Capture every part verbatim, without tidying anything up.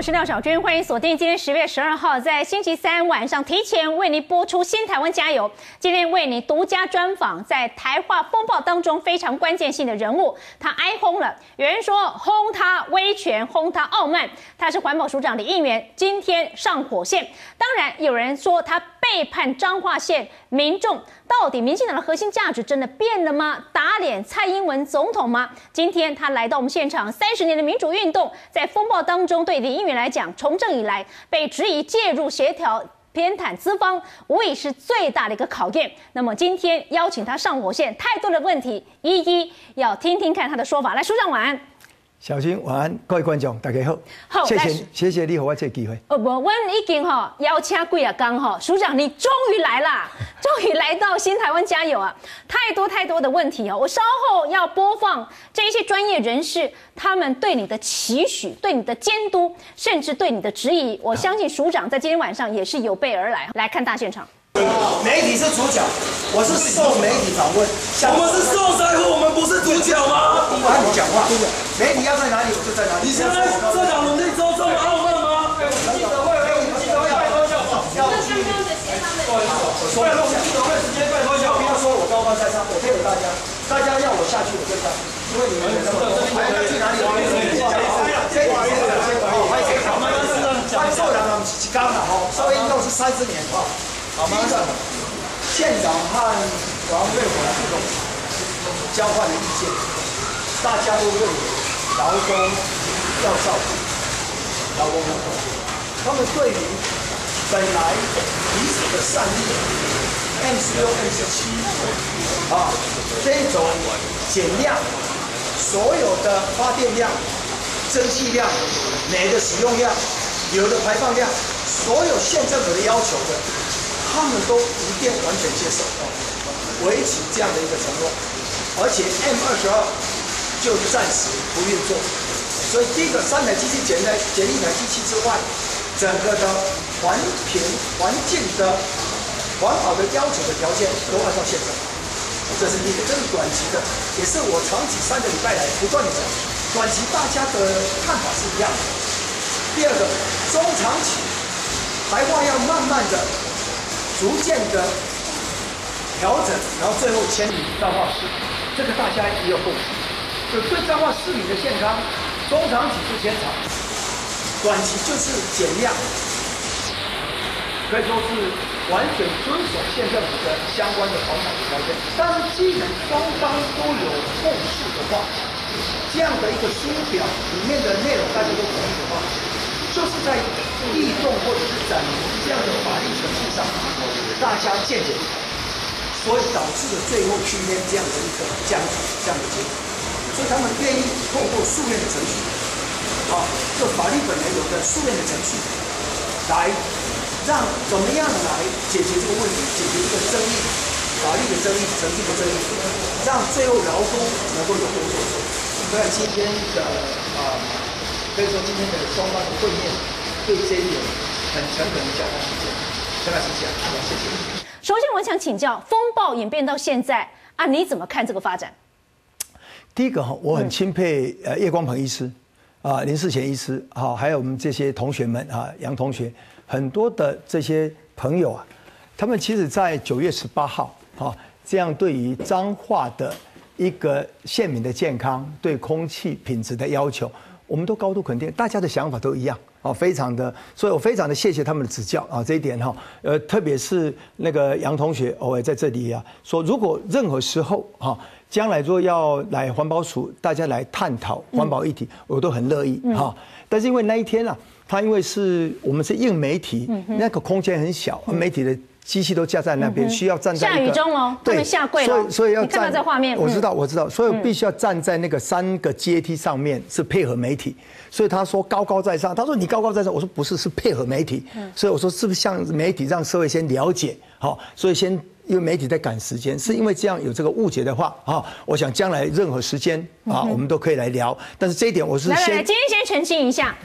我是廖小军，欢迎锁定今天十月十二号在星期三晚上提前为您播出《新台湾加油》。今天为你独家专访在台化风暴当中非常关键性的人物，他挨轰了。有人说轰他威权，轰他傲慢，他是环保署长李应元，今天上火线。当然，有人说他背叛彰化县民众。到底民进党的核心价值真的变了吗？打脸蔡英文总统吗？今天他来到我们现场，三十年的民主运动在风暴当中，对李应元来讲，从政以来被质疑介入协调偏袒资方，无疑是最大的一个考验。那么今天邀请他上火线，太多的问题一一要听听看他的说法。来，署长晚安。 小军晚安，各位观众大家好， 好， 谢谢谢谢你给我这个机会。 呃不，我已经哈邀请几啊刚哈，署长你终于来啦，终于来到新台湾加油啊！太多太多的问题哦，我稍后要播放这一些专业人士他们对你的期许、对你的监督，甚至对你的质疑。我相信署长在今天晚上也是有备而来。来看大现场。 媒体是主角，我是受媒体访问。 我们是受灾户，我们不是主角吗？ 我和你讲话，媒体要在哪里，我就在哪里。 你现在这场努力之后这么傲慢吗？ 记者会，记者会拜托效果。要去。不好意思，我说了，记者会时间拜托效果。不要说我高高在上，我配合大家，大家要我下去我就下，因为你们这么多，还要去哪里？我跟你们讲，先先先先，好，欢迎先讲。欢迎受人啊，不是刚啊，吼，受运动是三十年哈。好吗？县长和王瑞华这种交换的意见，大家都认为劳工要照顾劳工活动，他们对于本来彼此的善意 M 十六、M 十七啊这种减量，所有的发电量、蒸汽量、煤的使用量、油的排放量，所有县政府的要求的。他们都一定完全接受，维持这样的一个承诺，而且 M 二十二就暂时不运作，所以第一个三台机器减在减一台机器之外，整个的环评环境的环保的要求的条件都按照现在，这是第一个，这是短期的，也是我长期三个礼拜来不断的讲，短期大家的看法是一样的。第二个，中长期台湾要慢慢的。逐渐的调整，然后最后迁移彰化市，这个大家也有共识。就对彰化市民的健康，中长期是减产，短期就是减量，可以说是完全遵守县政府的相关的环保条件。但是，既然双方都有共识的话，这样的一个书表里面的内容大家都同意的话，就是在议动或者是展明这样的法律程序上，大家见解不同，所以导致了最后今天这样的一个僵局，这样的结果。所以他们愿意透过诉愿的程序，啊，就法律本来有的诉愿的程序，来让怎么样来解决这个问题，解决这个争议，法律的争议、程序的争议，让最后劳工能够有工作做。所以今天的啊。可以说今天的双方的会面，对这一点很诚恳的交换意见，大概是这样。谢谢。 首先，我想请教，风暴演变到现在啊，你怎么看这个发展？ 第一个哈，我很钦佩呃叶光鹏医师啊、林世贤医师啊，还有我们这些同学们啊，杨同学，很多的这些朋友啊，他们其实在九月十八号啊，这样对于彰化的一个县民的健康、对空气品质的要求。我们都高度肯定，大家的想法都一样啊，非常的，所以我非常的谢谢他们的指教啊，这一点哈，呃，特别是那个杨同学，我也在这里啊，说如果任何时候哈，将来说要来环保署，大家来探讨环保议题，嗯、我都很乐意哈。嗯、但是因为那一天啊，他因为是我们是硬媒体，嗯、那个空间很小，嗯、媒体的。机器都架在那边，需要站在下雨中哦，他们下跪了， 所以所以要你看到这画面， 我知道我知道，所以我必须要站在那个三个阶梯上面，是配合媒体。所以他说高高在上，他说你高高在上，我说不是，是配合媒体。所以我说是不是向媒体让社会先了解，好，所以先因为媒体在赶时间，是因为这样有这个误解的话啊，我想将来任何时间啊，我们都可以来聊。但是这一点我是先来来来，今天先澄清一下。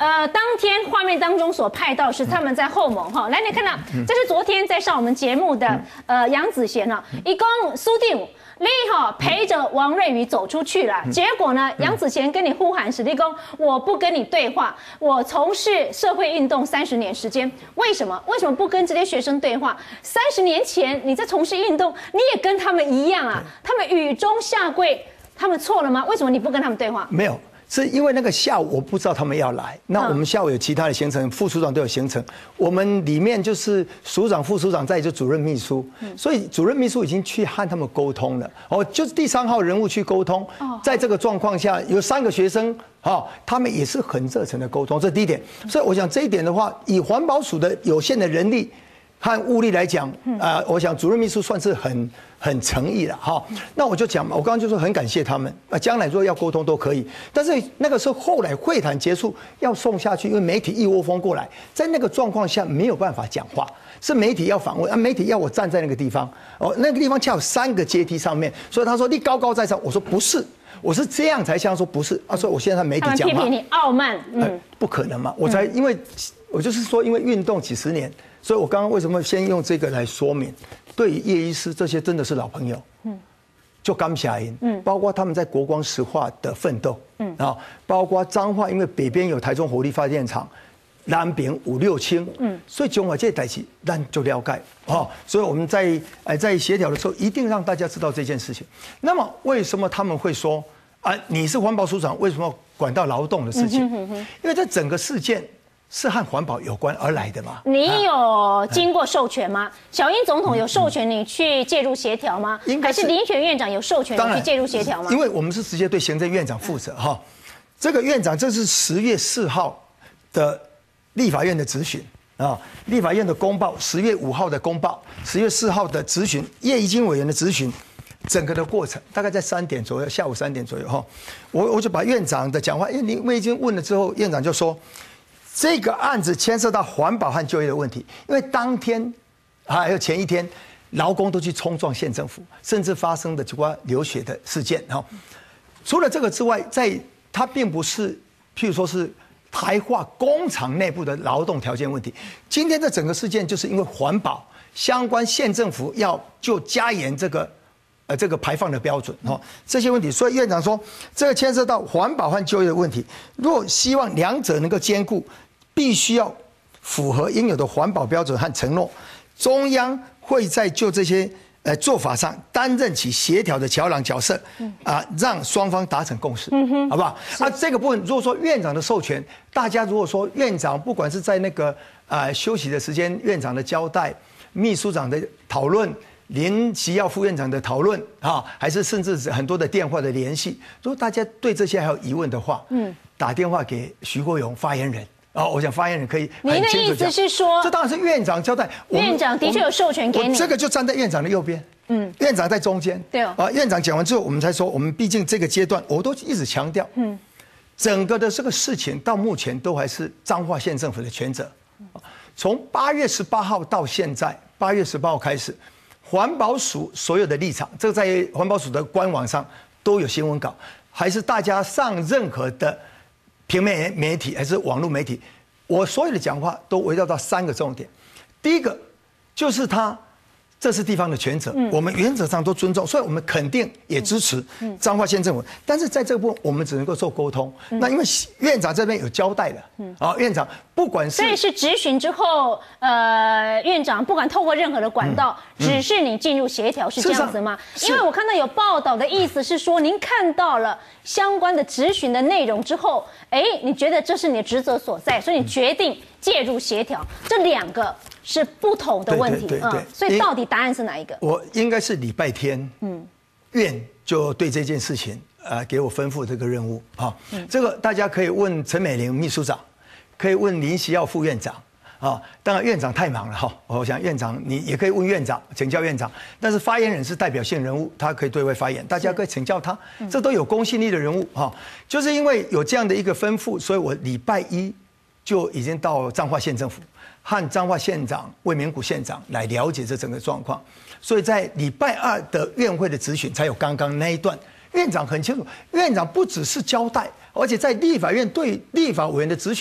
呃，当天画面当中所派到是他们在后门哈，来你看到，这是昨天在上我们节目的呃杨子贤呢，一共苏定你哈陪着王瑞宇走出去了，结果呢，杨子贤跟你呼喊史立功，我不跟你对话，我从事社会运动三十年时间，为什么？为什么不跟这些学生对话？三十年前你在从事运动，你也跟他们一样啊，他们雨中下跪，他们错了吗？为什么你不跟他们对话？ 没有。是因为那个下午我不知道他们要来，那我们下午有其他的行程，副署长都有行程。我们里面就是署长、副署长，再就主任秘书，所以主任秘书已经去和他们沟通了。哦，就是第三号人物去沟通。在这个状况下，有三个学生，哦，他们也是很热诚的沟通，这是第一点。所以我想这一点的话，以环保署的有限的人力和物力来讲，啊、呃，我想主任秘书算是很。很诚意了哈，那我就讲嘛，我刚刚就说很感谢他们，啊，将来如果要沟通都可以，但是那个时候后来会谈结束要送下去，因为媒体一窝蜂过来，在那个状况下没有办法讲话，是媒体要访问啊，媒体要我站在那个地方，哦，那个地方恰有三个阶梯上面，所以他说你高高在上，我说不是，我是这样才像说不是，啊，所以我现在媒体讲话， 批评你傲慢，嗯、呃， 不可能嘛，我才因为，我就是说因为运动几十年，所以我刚刚为什么先用这个来说明。对于叶医师这些真的是老朋友，嗯，就甘霞营，嗯，包括他们在国光石化的奋斗，嗯啊，包括彰化，因为北边有台中火力发电厂，南边五六轻，嗯，所以中华这代志咱就了解，哦，所以我们在呃在协调的时候，一定让大家知道这件事情。那么为什么他们会说啊，你是环保署长，为什么管到劳动的事情？因为这整个事件。是和环保有关而来的嘛？ 你有经过授权吗？小英总统有授权你去介入协调吗？还是林选院长有授权你去介入协调吗？ 因为我们是直接对行政院长负责哈。这个院长这是十月四号的立法院的质询啊，立法院的公报，十月五号的公报，十月四号的质询，叶宜津委员的质询。整个的过程大概在三点左右，下午三点左右哈，我我就把院长的讲话，因为你我已经问了之后，院长就说。这个案子牵涉到环保和就业的问题，因为当天还有前一天，劳工都去冲撞县政府，甚至发生的几挂流血的事件哈。除了这个之外，在它并不是，譬如说是台化工厂内部的劳动条件问题。今天这整个事件就是因为环保相关县政府要就加严这个。呃，这个排放的标准哦，这些问题，所以院长说，这个牵涉到环保和就业的问题。如果希望两者能够兼顾，必须要符合应有的环保标准和承诺。中央会在就这些呃做法上担任起协调的桥梁角色，啊，让双方达成共识，好不好？啊，这个部分如果说院长的授权，大家如果说院长不管是在那个呃休息的时间，院长的交代，秘书长的讨论。林奇耀副院长的讨论啊，还是甚至很多的电话的联系，如果大家对这些还有疑问的话，嗯，打电话给徐国勇发言人啊，我想发言人可以很清楚讲。 您的意思是说， 这当然是院长交代， 院长的确有授权给你， 这个就站在院长的右边，嗯，院长在中间， 对哦， 啊，院长讲完之后，我们才说，我们毕竟这个阶段，我都一直强调，嗯，整个的这个事情到目前都还是彰化县政府的全责，从八月十八号到现在，八月十八号开始。环保署所有的立场，这个在环保署的官网上都有新闻稿，还是大家上任何的平面媒体还是网络媒体，我所有的讲话都围绕到三个重点。第一个就是他这是地方的权责，嗯、我们原则上都尊重，所以我们肯定也支持彰化县政府。但是在这个部分，我们只能够做沟通。嗯、那因为院长这边有交代的，嗯、啊，院长不管是所以是质询之后，呃，院长不管透过任何的管道，嗯、指示你进入协调，是这样子吗？因为我看到有报道的意思是说，您看到了相关的质询的内容之后，哎，你觉得这是你的职责所在，所以你决定介入协调。这两个是不同的问题， 对对对对嗯，所以到底答案是哪一个？ 我应该是礼拜天，嗯，院就对这件事情，呃，给我吩咐这个任务啊。嗯、这个大家可以问陈美玲秘书长，可以问林锡耀副院长啊。当然院长太忙了哈，我想院长你也可以问院长，请教院长。但是发言人是代表性人物，他可以对外发言，大家可以请教他，这都有公信力的人物哈。就是因为有这样的一个吩咐，所以我礼拜一就已经到彰化县政府。和彰化县长魏明谷县长来了解这整个状况，所以在礼拜二的院会的质询才有刚刚那一段。院长很清楚，院长不只是交代，而且在立法院对立法委员的质询，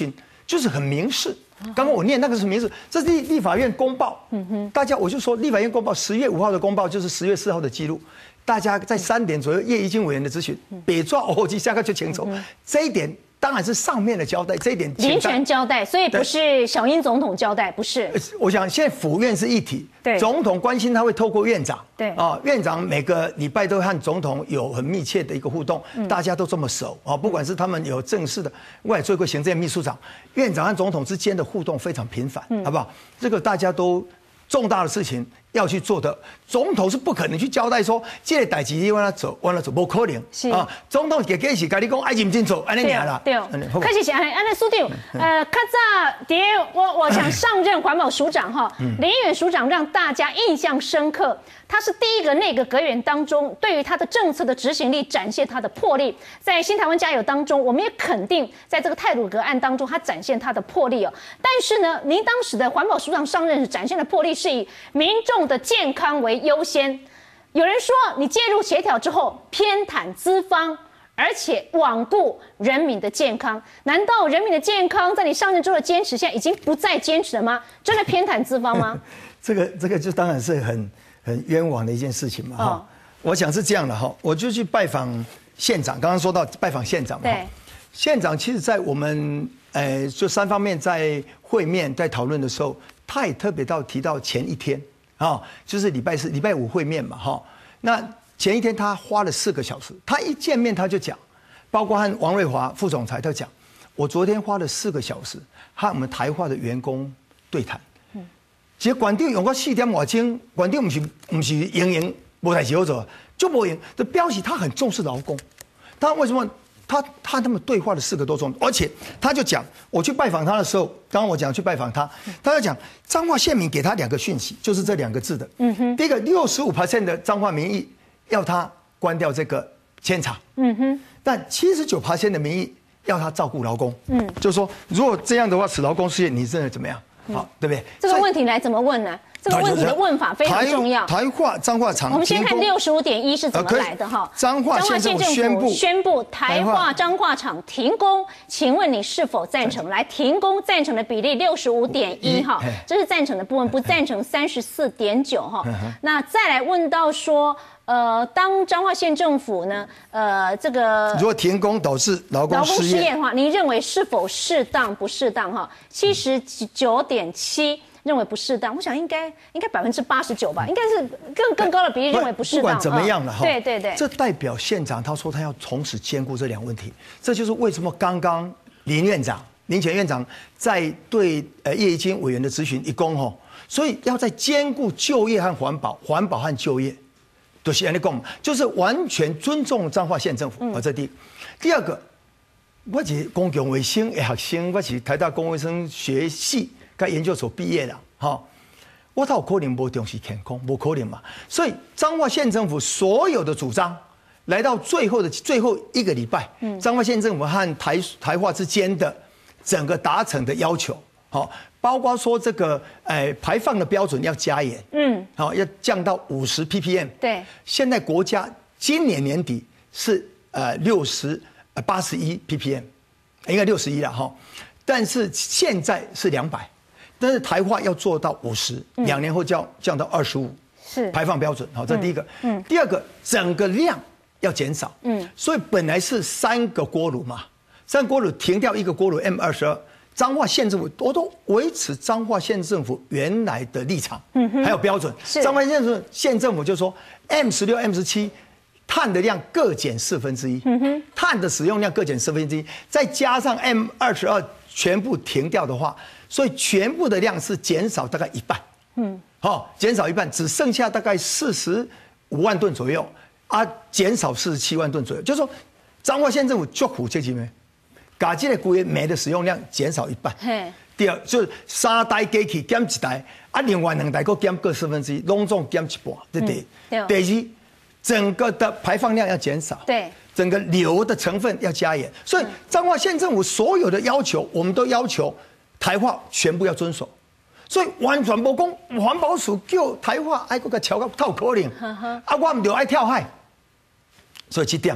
就是很明示。刚刚我念那个是明示，这是立立法院公报。嗯哼，大家我就说立法院公报十月五号的公报就是十月四号的记录。大家在三点左右，叶宜津委员的咨询，别抓偶机下个就清楚。这一点当然是上面的交代，这一点林权交代，所以不是小英总统交代，不是。 我想现在府院是一体， 对， 总统关心他会透过院长， 对啊，院长每个礼拜都和总统有很密切的一个互动，嗯、大家都这么熟啊，不管是他们有正式的，我也做过行政秘书长，院长和总统之间的互动非常频繁，嗯、好不好？这个大家都重大的事情要去做的，总统是不可能去交代说这个代志你往哪走，往哪走，不可能啊！总统给给是跟你讲爱认真做，安尼尔啦。 对，开始是安尼，安尼苏长，呃，较早第我我想上任环保署长哈，林远署长让大家印象深刻，他是第一个内阁阁员当中，对于他的政策的执行力展现他的魄力，在新台湾加油当中，我们也肯定在这个太鲁阁案当中，他展现他的魄力哦。但是呢，您当时的环保署长上任时展现的魄力是以民众的健康为优先，有人说你介入协调之后偏袒资方，而且罔顾人民的健康。难道人民的健康在你上任之后的坚持，现在已经不再坚持了吗？真的偏袒资方吗？ 这个这个就当然是很很冤枉的一件事情嘛哈。哦、我想是这样的哈，我就去拜访县长，刚刚说到拜访县长嘛。对。县长其实，在我们呃就三方面在会面在讨论的时候，他也特别到提到前一天。啊、哦，就是礼拜四、礼拜五会面嘛，哈、哦。那前一天他花了四个小时，他一见面他就讲，包括和王瑞华副总裁他讲，我昨天花了四个小时和我们台化的员工对谈。嗯，其实馆长用个四点外钟，馆长不是不是营营无代志好做，就无营，这表示他很重视劳工。他为什么？他他他们对话了四个多钟，而且他就讲，我去拜访他的时候，刚刚我讲去拜访他，他就讲彰化县民给他两个讯息，就是这两个字的。嗯哼，第一个六十五 percent 的彰化民意要他关掉这个监察。嗯哼，但七十九 percent 的民意要他照顾劳工。嗯，就是说如果这样的话，使劳工失业，你真的怎么样？好，对不对？ 这个问题来怎么问呢？这个问题的问法非常重要。 台化彰化厂， 我们先看六十五点一是怎么来的哈。 彰化县政府宣布宣布台化彰化厂停工，请问你是否赞成？来，停工赞成的比例六十五点一哈，这是赞成的部分，不赞成三十四点九哈。那再来问到说，呃，当彰化县政府呢，呃，这个如果停工导致劳工失业的话，您认为是否适当？不适当哈？七十九点七。认为不适当，我想应该应该百分之八十九吧，应该是更更高的比例认为不适当。 不管怎么样了哈， 对对对， 这代表县长他说他要同时兼顾这两个问题，这就是为什么刚刚林院长、林前院长在对呃叶宜津委员的质询一公吼，所以要在兼顾就业和环保、环保和就业，就是安尼讲，就是完全尊重彰化县政府啊，这第一。第二个，我是公共卫生的学生，我是台大公共卫生学系。该研究所毕业了，哈，我倒有可能不重视健康，不可能嘛。所以彰化县政府所有的主张，来到最后的最后一个礼拜，彰化县政府和台台化之间的整个达成的要求，好，包括说这个呃排放的标准要加严，嗯，好，要降到五十 P P M。对，现在国家今年年底是呃六十呃八十一 P P M， 应该六十一了哈，但是现在是两百。但是台化要做到五十，两年后降降到二十五，是排放标准。好，这第一个。嗯，第二个，整个量要减少。嗯，所以本来是三个锅炉嘛，三个锅炉停掉一个锅炉 M 二十二，彰化县政府我都维持彰化县政府原来的立场，嗯哼，还有标准。彰化县政县政府就说 M 十六、M 十七碳的量各减四分之一，嗯哼，碳的使用量各减四分之一，再加上 M 二十二全部停掉的话。所以全部的量是减少大概一半，嗯，好，减少一半，只剩下大概四十五万吨左右，啊，减少四十七万吨左右，就是说，彰化县政府就苦这几枚，把这个规煤的使用量减少一半。第二就是三台机器减一台，啊，另外两台各减各四分之一，拢总减一半，这第一。第二，整个的排放量要减少，对，整个硫的成分要加严，所以彰化县政府所有的要求，我们都要求。台化全部要遵守，所以完全无讲环保署叫台化爱搁个超到透可能，啊，我唔就爱跳海。所以这点，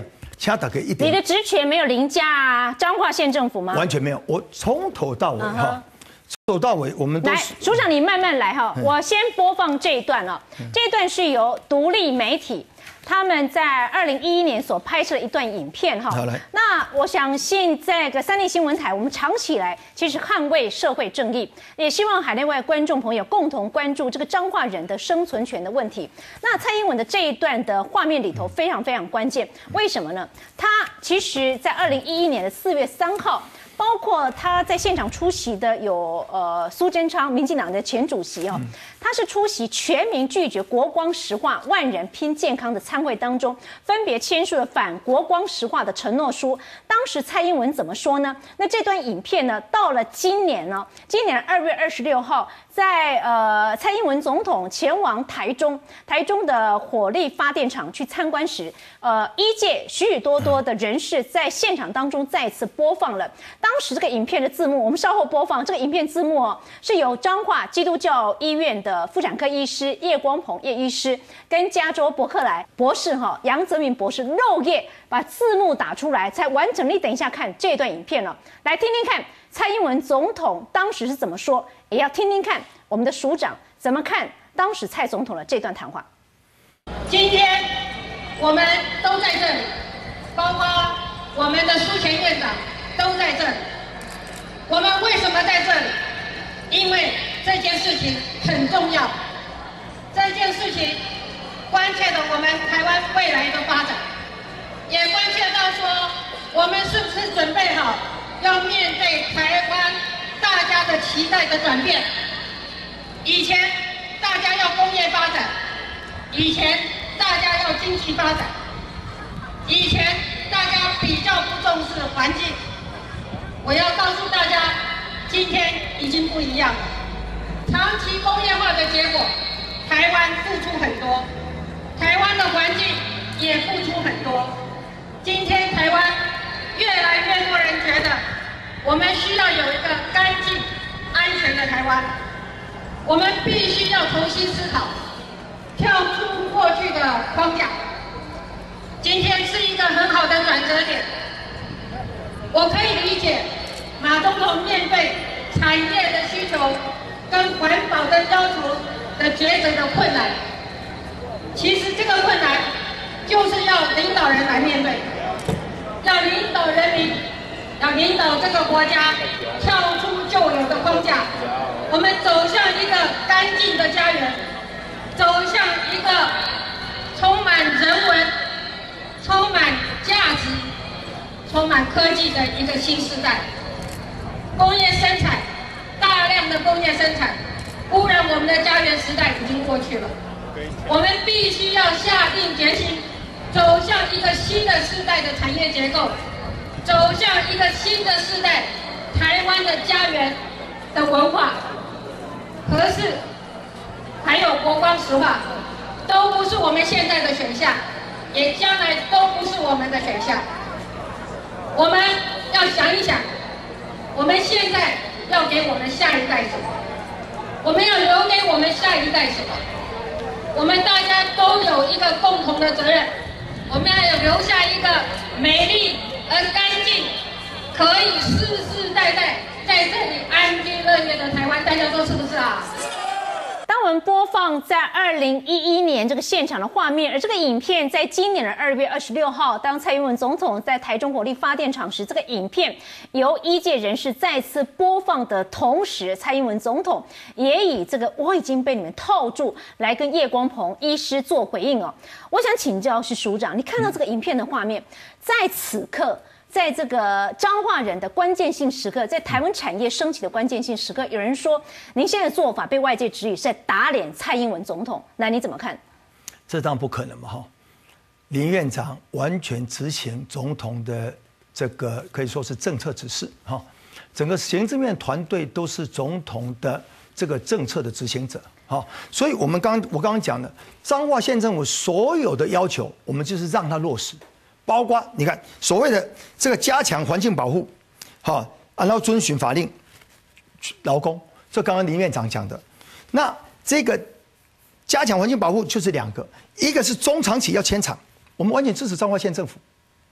请大家一点。 你的职权没有凌驾彰化县政府吗？ 完全没有，我从头到尾哈。Uh-huh. 从头到尾，我们都来，署长你慢慢来哈。我先播放这一段哦，这一段是由独立媒体他们在二零一一年所拍摄的一段影片哈。 好来， 那我相信这个三立新闻台，我们长期以来其实捍卫社会正义，也希望海内外观众朋友共同关注这个彰化人的生存权的问题。那蔡英文的这一段的画面里头非常非常关键，为什么呢？他其实在二零一一年的四月三号。包括他在现场出席的有呃苏贞昌，民进党的前主席哦，他是出席全民拒绝国光石化、万人拼健康的参会当中，分别签署了反国光石化的承诺书。当时蔡英文怎么说呢？那这段影片呢，到了今年呢，今年二月二十六号，在呃蔡英文总统前往台中，台中的火力发电厂去参观时，呃，一届许许多多的人士在现场当中再次播放了。当时这个影片的字幕，我们稍后播放。这个影片字幕哦，是由彰化基督教医院的妇产科医师叶光鹏叶医师跟加州伯克莱博士哈杨泽民博士肉夜把字幕打出来，才完整。你等一下看这段影片了，来听听看蔡英文总统当时是怎么说，也要听听看我们的署长怎么看当时蔡总统的这段谈话。 今天我们都在这里，包括我们的苏前院长。都在这里。我们为什么在这里？因为这件事情很重要，这件事情关切到我们台湾未来的发展，也关切到说我们是不是准备好要面对台湾大家的期待的转变。以前大家要工业发展，以前大家要经济发展，以前大家比较不重视环境。我要告诉大家，今天已经不一样了。长期工业化的结果，台湾付出很多，台湾的环境也付出很多。今天台湾越来越多人觉得，我们需要有一个干净、安全的台湾。我们必须要重新思考，跳出过去的框架。今天是一个很好的转折点。我可以理解马总统面对产业的需求跟环保的要求的抉择的困难。其实这个困难就是要领导人来面对，要领导人民，要领导这个国家跳出旧有的框架，我们走向一个干净的家园，走向一个充满人文、充满价值、充满科技的一个新时代。工业生产，大量的工业生产，污染我们的家园时代已经过去了。我们必须要下定决心，走向一个新的世代的产业结构，走向一个新的世代台湾的家园的文化。可是，还有国光石化，都不是我们现在的选项，也将来都不是我们的选项。我们要想一想，我们现在要给我们下一代什么？我们要留给我们下一代什么？我们大家都有一个共同的责任，我们要留下一个美丽而干净，可以世世代代在这里安居乐业的台湾，大家说是不是啊？ 当我们播放在二零一一年这个现场的画面，而这个影片在今年的二月二十六号，当蔡英文总统在台中火力发电厂时，这个影片由医界人士再次播放的同时，蔡英文总统也以这个我已经被你们套住来跟叶光鹏医师做回应哦。我想请教是署长，你看到这个影片的画面，在此刻。在这个彰化人的关键性时刻，在台湾产业升起的关键性时刻，有人说您现在的做法被外界质疑是在打脸蔡英文总统，那你怎么看？ 这当然不可能嘛！哈，林院长完全执行总统的这个可以说是政策指示，哈，整个行政院团队都是总统的这个政策的执行者，好，所以我们刚我刚刚讲的彰化县政府所有的要求，我们就是让它落实。包括你看所谓的这个加强环境保护，好，然后遵循法令、劳工，这刚刚林院长讲的。那这个加强环境保护就是两个，一个是中长期要迁厂，我们完全支持彰化县政府，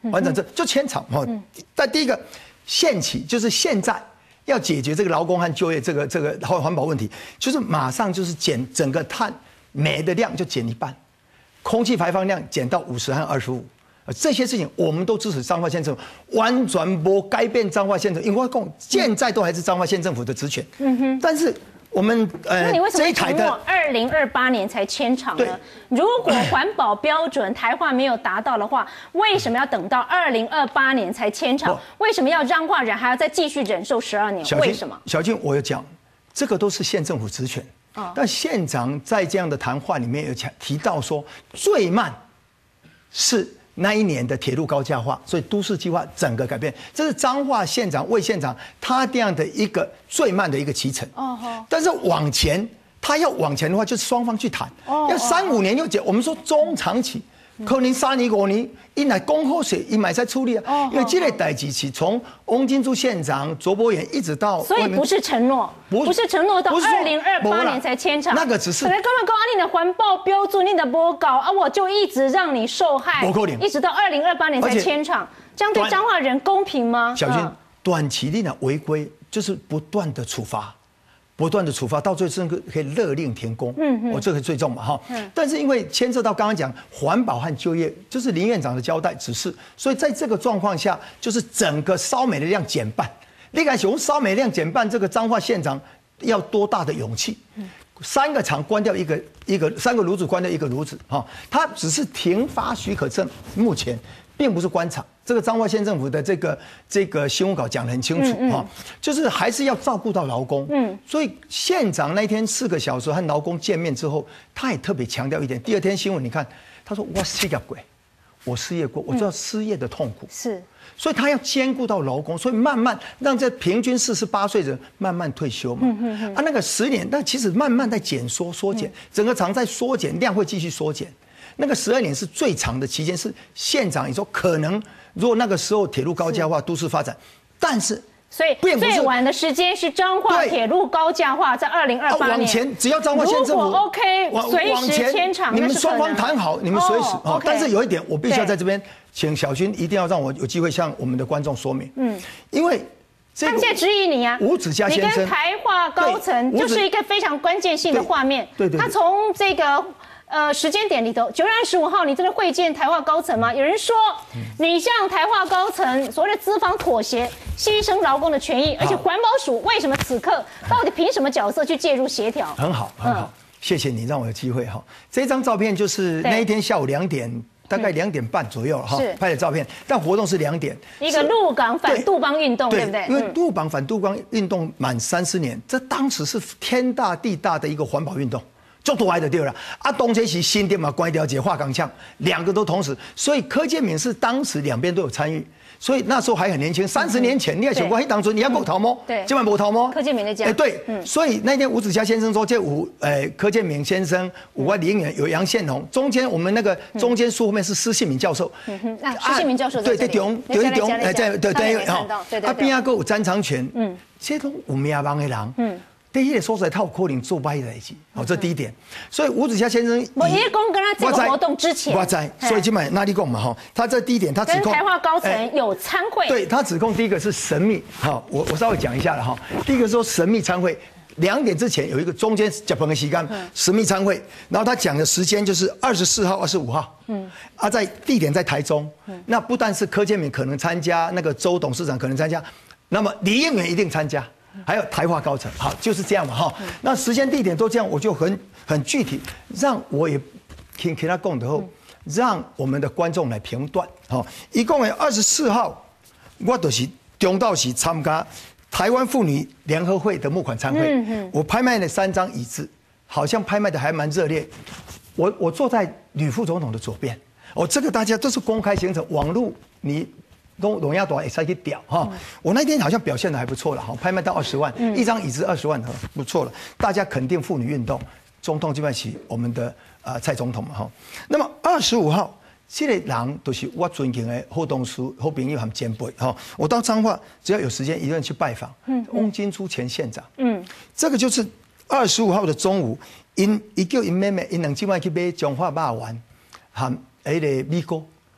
完整这就牵肠哈。但第一个限期就是现在要解决这个劳工和就业这个这个环环保问题，就是马上就是减整个碳煤的量就减一半，空气排放量减到五十和二十五。这些事情我们都支持彰化县政府，完全不改变彰化县政府，因为我讲现在都还是彰化县政府的职权。嗯哼，但是。我们呃， 那你为什么这一台的二零二八年才迁厂呢？如果环保标准台化没有达到的话，为什么要等到二零二八年才迁厂？为什么要彰化人还要再继续忍受十二年？为什么？ 小静，我有讲，这个都是县政府职权。哦、但县长在这样的谈话里面有提到说，最慢是。那一年的铁路高架化，所以都市计划整个改变，这是彰化县长魏县长他这样的一个最慢的一个期程。哦哦。但是往前，他要往前的话，就是双方去谈。哦。要三五年又解，我们说中长期，可能三年五年，因来恭贺水，因买在处理啊。哦。因为这类代志是从翁金珠县长、卓博源一直到， 所以不是承诺，不是承诺到二零二八年才签厂。 那个只是。 可能刚刚讲你的环保标准，你的不高啊，我就一直让你受害，一直到二零二八年才签厂，这样对彰化人公平吗？ 小军，短期内的违规就是不断的处罚。不断的处罚，到最后甚至可以勒令停工。嗯嗯，我、哦、这个最重嘛哈。嗯。但是因为牵涉到刚刚讲环保和就业，就是林院长的交代指示，所以在这个状况下，就是整个烧煤的量减半。你看，从烧煤量减半，这个彰化县长要多大的勇气？嗯。三个厂关掉一个一个，三个炉子关掉一个炉子哈，他只是停发许可证，目前并不是关厂。这个彰化县政府的这个这个新闻稿讲得很清楚哈、嗯嗯，就是还是要照顾到劳工。嗯，所以县长那天四个小时和劳工见面之后，他也特别强调一点。第二天新闻你看，他说我失业过，我失业过，我知道失业的痛苦。是、嗯，所以他要兼顾到劳工，所以慢慢让这平均四十八岁人慢慢退休嘛。嗯嗯嗯。啊，那个十年，但其实慢慢在减缩缩减，整个厂在缩减，量会继续缩减。那个十二年是最长的期间，是县长也说可能。如果那个时候铁路高架化、都市发展，但是所以最晚的时间是彰化铁路高架化，在二零二八年。 往前只要彰化县政府 OK， 随时迁厂， 你们双方谈好，你们随时啊。但是有一点，我必须要在这边请小军一定要让我有机会向我们的观众说明。嗯，因为他们现在质疑你啊， 吴子嘉先生， 你跟台化高层就是一个非常关键性的画面。 对对， 他从这个。呃，时间点里头，九月二十五号，你真的会见台化高层吗？有人说，你向台化高层所谓的资方妥协，牺牲劳工的权益，而且环保署为什么此刻到底凭什么角色去介入协调？ 很好，很好，嗯、谢谢你让我有机会哈。这张照片就是那一天下午两点，大概两点半左右哈、嗯、拍的照片，但活动是两点。 一个鹿港反杜邦运动， 对, 对不对？ 因为鹿港反杜邦运动满三十年，这当时是天大地大的一个环保运动。就多来的对了啊，东这是新店嘛，关掉解化钢枪，两个都同时，所以柯建铭是当时两边都有参与，所以那时候还很年轻，三十年前你也想过，嘿，当初你要够逃吗？ 对， 今晚不逃吗？ 柯建铭的家， 哎，对，嗯，所以那天吴子嘉先生说，这五，呃，柯建铭先生，五位林员有杨宪宏，中间我们那个中间书后面是施信明教授， 嗯哼，那施信明教授对对对对对，哎，在对对哈，对对， 啊边啊个有詹长全，嗯，这种有名望的人，嗯。第一个说出来，他有可能做歪在一起，好，这第一点。所以吴子嘉先生， 我一公跟他这个活动之前， 我在，所以今晚那你讲嘛哈，他这第一点，他指控台化高层有参会， 对他指控第一个是神秘，好，我我稍微讲一下了哈。第一个说神秘参会，两点之前有一个中间脚本的时间神秘参会，然后他讲的时间就是二十四号、二十五号，嗯，啊，在地点在台中，那不但是柯建铭可能参加，那个周董事长可能参加，那么李应元一定参加。还有台化高层，好，就是这样嘛，哈。那时间地点都这样，我就很很具体，让我也听其他讲的后，让我们的观众来评断，好。一共有二十四号，我就是中到时参加台湾妇女联合会的募款参会，我拍卖了三张椅子，好像拍卖的还蛮热烈。我我坐在吕副总统的左边，哦，这个大家都是公开行程，网络你。都荣耀短也才去屌哈，我那天好像表现的还不错了哈，拍卖到二十万，嗯、一张椅子二十万，不错了，大家肯定妇女运动，总统这边是我们的呃蔡总统嘛哈。那么二十五号，这个人都是我尊敬的好同事、好朋友和前辈哈。我到彰化，只要有时间一个人去拜访。嗯，翁金珠前县长，嗯，这个就是二十五号的中午，因伊叫因妹妹，因两今晚去买彰化肉丸，和迄个米糕。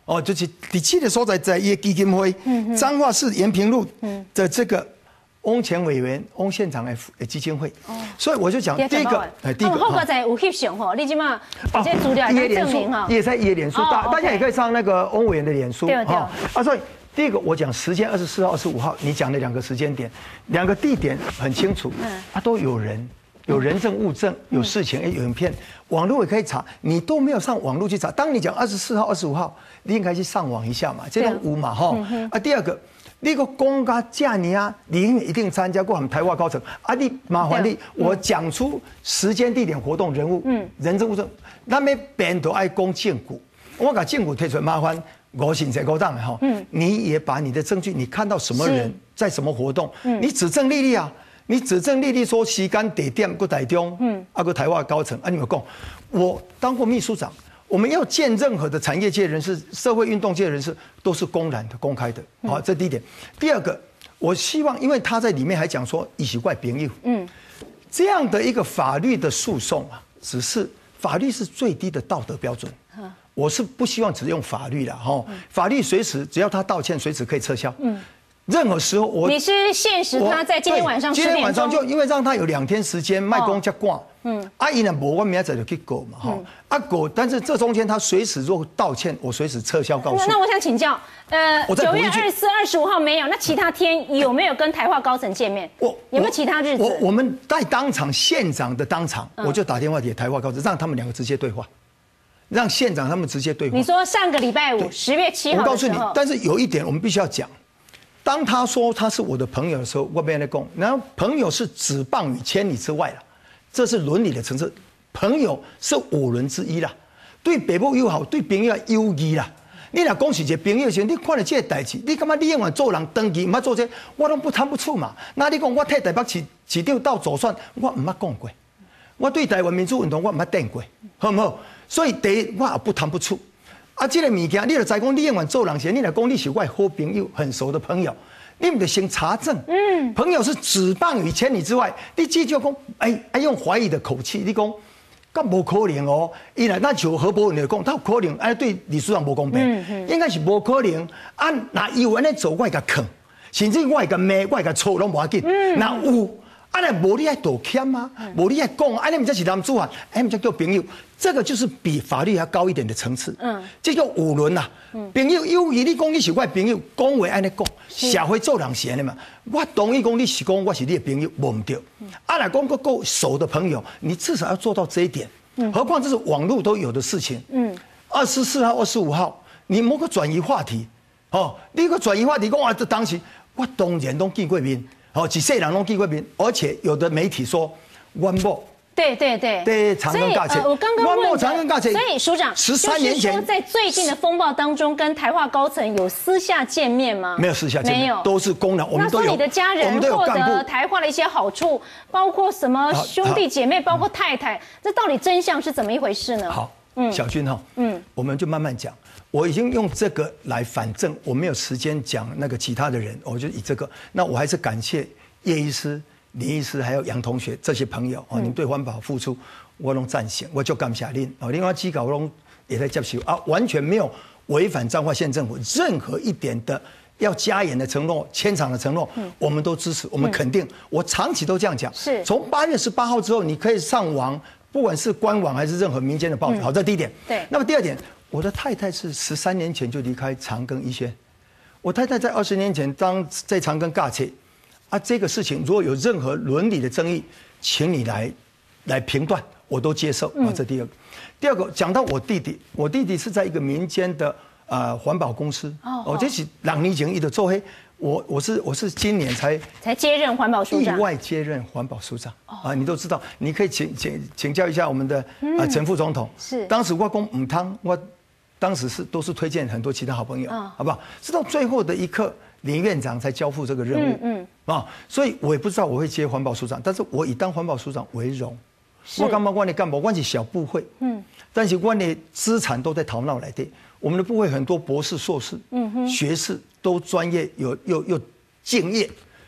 哦，就是第七个所在在一个基金会，彰化市延平路的这个翁前委员、翁县长的基金会。哦，所以我就讲第一个， 哎，第一个，后个在有翕相吼，你即马这些资料来证明哈， 也在也脸书，大大家也可以上那个翁委员的脸书哈。啊，所以第一个我讲时间二十四号、二十五号，你讲的两个时间点，两个地点很清楚，啊，都有人。有人证物证，有事情，哎，有影片，网络也可以查，你都没有上网络去查。当你讲二十四号、二十五号，你应该去上网一下嘛，这种有嘛哈。啊，第二个，你个公家假年啊，你一定参加过我们台湾高层啊，你麻烦你，我讲出时间、地点、活动、人物，嗯，人证物证，那么别人都爱讲证据，我把证据提出来，麻烦我信在高档哈，嗯，你也把你的证据，你看到什么人在什么活动，嗯，你指证历历啊。你指证历历说时间地点搁台中，嗯，啊搁台湾高层，啊你们讲，我当过秘书长，我们要见任何的产业界人士、社会运动界人士，都是公然的、公开的，好，这第一点。第二个，我希望，因为他在里面还讲说以习怪朋友，嗯，这样的一个法律的诉讼啊，只是法律是最低的道德标准，我是不希望只用法律了哈，法律随时只要他道歉，随时可以撤销，嗯。任何时候我你是限时他在今天晚上十点钟， 今天晚上就因为让他有两天时间卖公加挂，嗯，阿姨呢，我明天再就去告嘛，哈，啊告，但是这中间他随时如果道歉，我随时撤销告诉。 那我想请教，呃，九月二十四、二十五号没有，那其他天有没有跟台化高层见面？我有没有其他日子？ 我我们在当场县长的当场，我就打电话给台化高层，让他们两个直接对话，让县长他们直接对话。 你说上个礼拜五十月七号的时候，我告诉你， 但是有一点我们必须要讲。当他说他是我的朋友的时候，我别来讲，然后朋友是指棒于千里之外了，这是伦理的层次。朋友是五伦之一啦，对北部友好，对朋友友谊啦。你若讲是一个朋友时，你看了这个代志，你感觉你永远做人登记，唔捌做这，我拢不谈不出嘛。那你讲我替台北市市长到左选，我唔捌讲过。我对台湾民主运动我唔捌顶过，好唔好？所以第一我也不谈不出。啊，这个物件，你就知讲，你永远做人时，你来讲你是我好朋友、很熟的朋友，你们得先查证。嗯，朋友是指棒于千里之外，你这就讲，哎哎，用怀疑的口气，你讲，咁无可能哦。伊来，那就何伯文来讲，他可能哎对李书长无公平，嗯、应该是无可能。啊，那伊有安尼做，我会甲坑，甚至我会甲骂，我会甲错拢无要紧。嗯，那有。啊，那无你爱道歉吗？无你爱讲，啊，你们这是男主啊，哎，们叫叫朋友，这个就是比法律还高一点的层次。嗯，这叫五伦呐。嗯，朋友友谊，你讲你是我朋友，讲话安尼讲，社会做人是安尼嘛。我同意讲你是讲我是你的朋友，无唔对。啊，来讲个够熟的朋友，你至少要做到这一点。嗯，何况这是网络都有的事情。嗯，二十四号、二十五号，你莫个转移话题，哦，你个转移话题，讲啊，当时我当然都见过面。哦，几世人拢见过面，而且有的媒体说弯某， 对对对， 对长庚大车， 我刚刚问长庚大车， 所以署长十三年前在最近的风暴当中，跟台化高层有私下见面吗？ 没有私下见面， 没有， 都是公然，我们都有。 那说你的家人获得台化的一些好处，包括什么兄弟姐妹，包括太太，这到底真相是怎么一回事呢？ 好，嗯，小军哈，嗯，我们就慢慢讲。我已经用这个来反证，我没有时间讲那个其他的人，我就以这个。那我还是感谢叶医师、林医师还有杨同学这些朋友哦，你们对环保付出，我拢赞成，我就感谢您哦。另外机构拢也在接受啊，完全没有违反彰化县政府任何一点的要加严的承诺、迁厂的承诺，嗯、我们都支持，我们肯定。嗯、我长期都这样讲。 是。 从八月十八号之后，你可以上网，不管是官网还是任何民间的报纸。嗯、好，这第一点。 对。 那么第二点。我的太太是十三年前就离开长庚医学，我太太在二十年前当在长庚尬车，啊，这个事情如果有任何伦理的争议，请你来来评断，我都接受啊。这第二个，第二个讲到我弟弟，我弟弟是在一个民间的呃环保公司，哦，这是两年前一的做黑，我我是我是今年才才接任环保署长， 意外接任环保署长啊，你都知道，你可以请请请教一下我们的啊陈副总统， 是当时我讲唔汤我。当时是都是推荐很多其他好朋友，哦、好不好？直到最后的一刻，林院长才交付这个任务，嗯嗯啊，所以我也不知道我会接环保署长，但是我以当环保署长为荣。我干嘛我的干部，我是小部会，嗯，但是我的资产都在头脑来的。我们的部会很多博士、硕士，嗯哼，学士都专业，有又又敬业。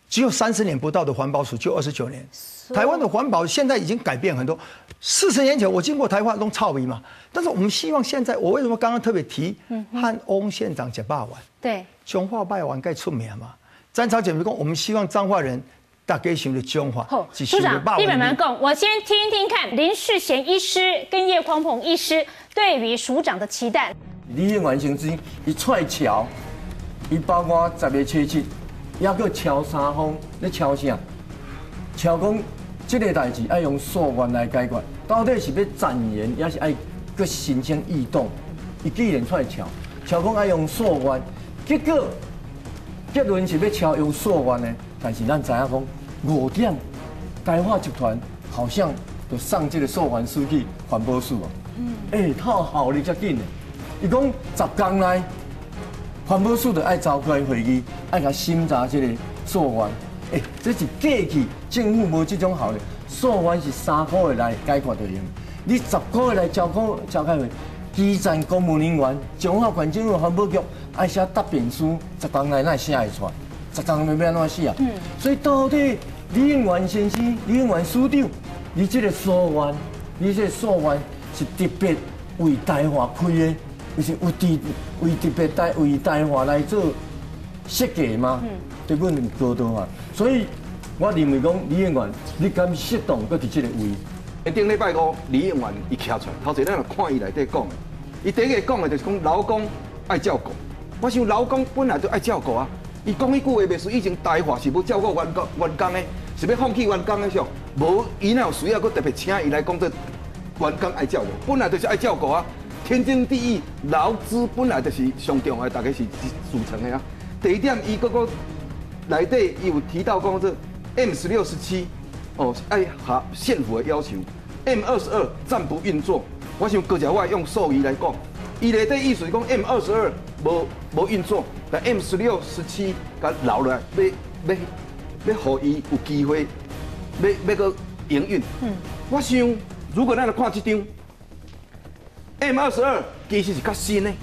只有三十年不到的环保署就二十九年。台湾的环保现在已经改变很多。四十年前我经过台湾都臭味嘛，但是我们希望现在，我为什么刚刚特别提和翁县长吃霸王？ 对， 彰化霸王该出名嘛。詹朝简明讲，我们希望彰化人大家想的彰化。 好，署长，你慢慢讲，我先听听看林世贤医师跟叶匡鹏医师对于署长的期待。 李应完成之，伊出来桥，伊包括十个车七，也搁桥三方，咧桥啥？桥讲这个代志要用溯源来解决，到底是要展延，也是爱搁申请异动？伊既然出来桥，桥讲要用溯源，结果结论是要桥用溯源的，但是咱知影讲五点，台化集团好像就送这个溯源书去环保署哦。嗯。哎、欸，套效率遮紧的。伊讲十天内，环保署就爱召开会议，爱甲审查这个溯源。哎、欸，这是过去政府无这种效率，溯源是三个月来解决就用。你十个月来召开召开会，基层公务人员、彰化县政府环保局爱写答辩书，十天内哪写会出来？十天内要安怎写啊？嗯。所以到底李应元先生、李应元署长，你这个溯源，你这个溯源是特别为台化开的？就是有特为特别台为台化来做设计吗？嗯，对，阮高度啊，所以我认为讲李应元，你敢适当搁伫这个位。 顶礼拜五，李应元伊徛出来，头前咱就看伊内底讲的，伊第一个讲的就是讲劳工爱照顾。我想劳工本来就爱照顾啊，伊讲迄句话袂输，以前台化是要照顾员工员工的，是要放弃员工的上，无伊哪有需要搁特别请伊来讲这员工爱照顾，本来就是爱照顾啊。天经地义，劳资本来就是上重要，大家是组成的啊。第一点，伊嗰个内底伊有提到讲这 M 十六十七哦，爱合县府的要求 ，M 二十二暂不运作。我想各家我用术语来讲，伊内底意思是讲 M 二十二无无运作，但 M 十六十七甲留落来，要要要互伊有机会，要要个营运。嗯，我想如果咱来看这张。M 二十二其实是较新的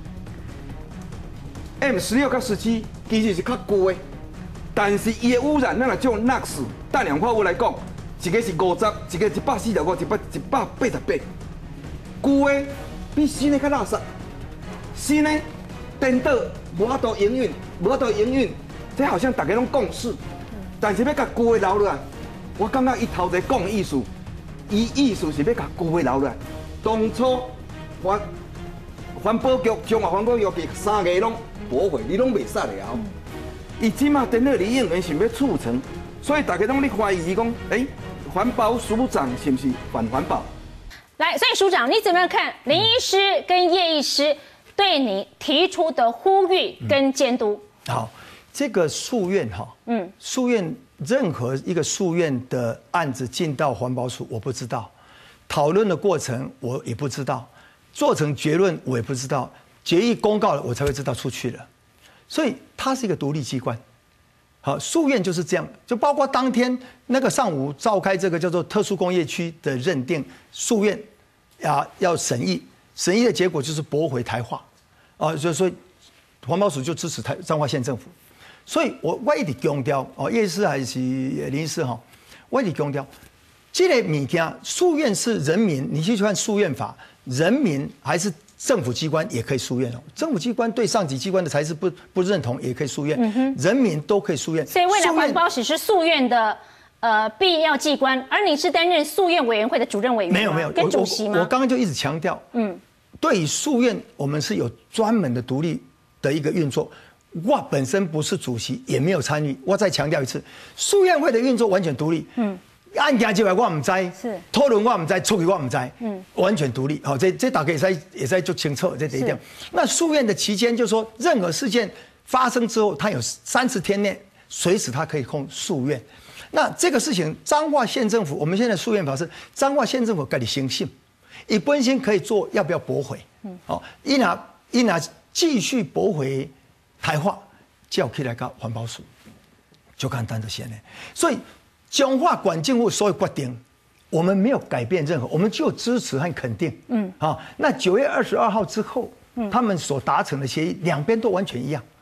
，M 十六、甲十七其实是较旧的，但是伊的污染，咱来就 N O X 氮氧化物来讲，一个是五十，一个一百四十五，一百一百八十八，旧的比新的较垃圾，新的颠倒无法度营运，无法度营运，这好像大家拢共识，但是要甲旧的留落来，我感觉伊头一讲的意思，伊意思是要甲旧的留落来，当初。环环保局、中华环保局给三个拢驳回，你拢袂使了。伊即马等到李应元想要促成，所以大家拢咧怀疑讲，哎、欸，环保署长是不是反环保？ 来，所以署长你怎么样看林医师跟叶医师对你提出的呼吁跟监督？ 嗯、好，这个诉愿哈，嗯，诉愿任何一个诉愿的案子进到环保署，我不知道，讨论的过程我也不知道。做成结论我也不知道，决议公告了我才会知道出去了，所以它是一个独立机关。好，诉愿就是这样，就包括当天那个上午召开这个叫做特殊工业区的认定诉愿，啊要审议，审议的结果就是驳回台化，啊，所以说环保署就支持台彰化县政府，所以我我一直强调哦，叶医师还是林医师哈，我一直强调，这个物件诉愿是人民，你去看诉愿法。人民还是政府机关也可以诉愿哦，政府机关对上级机关的才是不不认同也可以诉愿，嗯、人民都可以诉愿。 所以未来环保署是诉愿的呃必要机关，而你是担任诉愿委员会的主任委员吗？ 没有没有， 跟主席吗？ 我刚刚就一直强调，嗯，对于诉愿我们是有专门的独立的一个运作。我本身不是主席，也没有参与。我再强调一次，诉愿会的运作完全独立。嗯。案件进来我唔知，是讨论我唔知，处理我唔知，嗯，完全独立。好，这这大家也在也在做清楚这第一点。那诉愿的期间，就是说任何事件发生之后，他有三十天内，随时他可以控诉愿。那这个事情，彰化县政府，我们现在诉愿法是彰化县政府给你行信，你本身可以做，要不要驳回？嗯，好，伊拿伊拿继续驳回台化，叫起来到环保署，就简单的些呢。所以。彰化县政府所有决定，我们没有改变任何，我们就支持和肯定。嗯，啊，那九月二十二号之后，嗯，他们所达成的协议，两边都完全一样。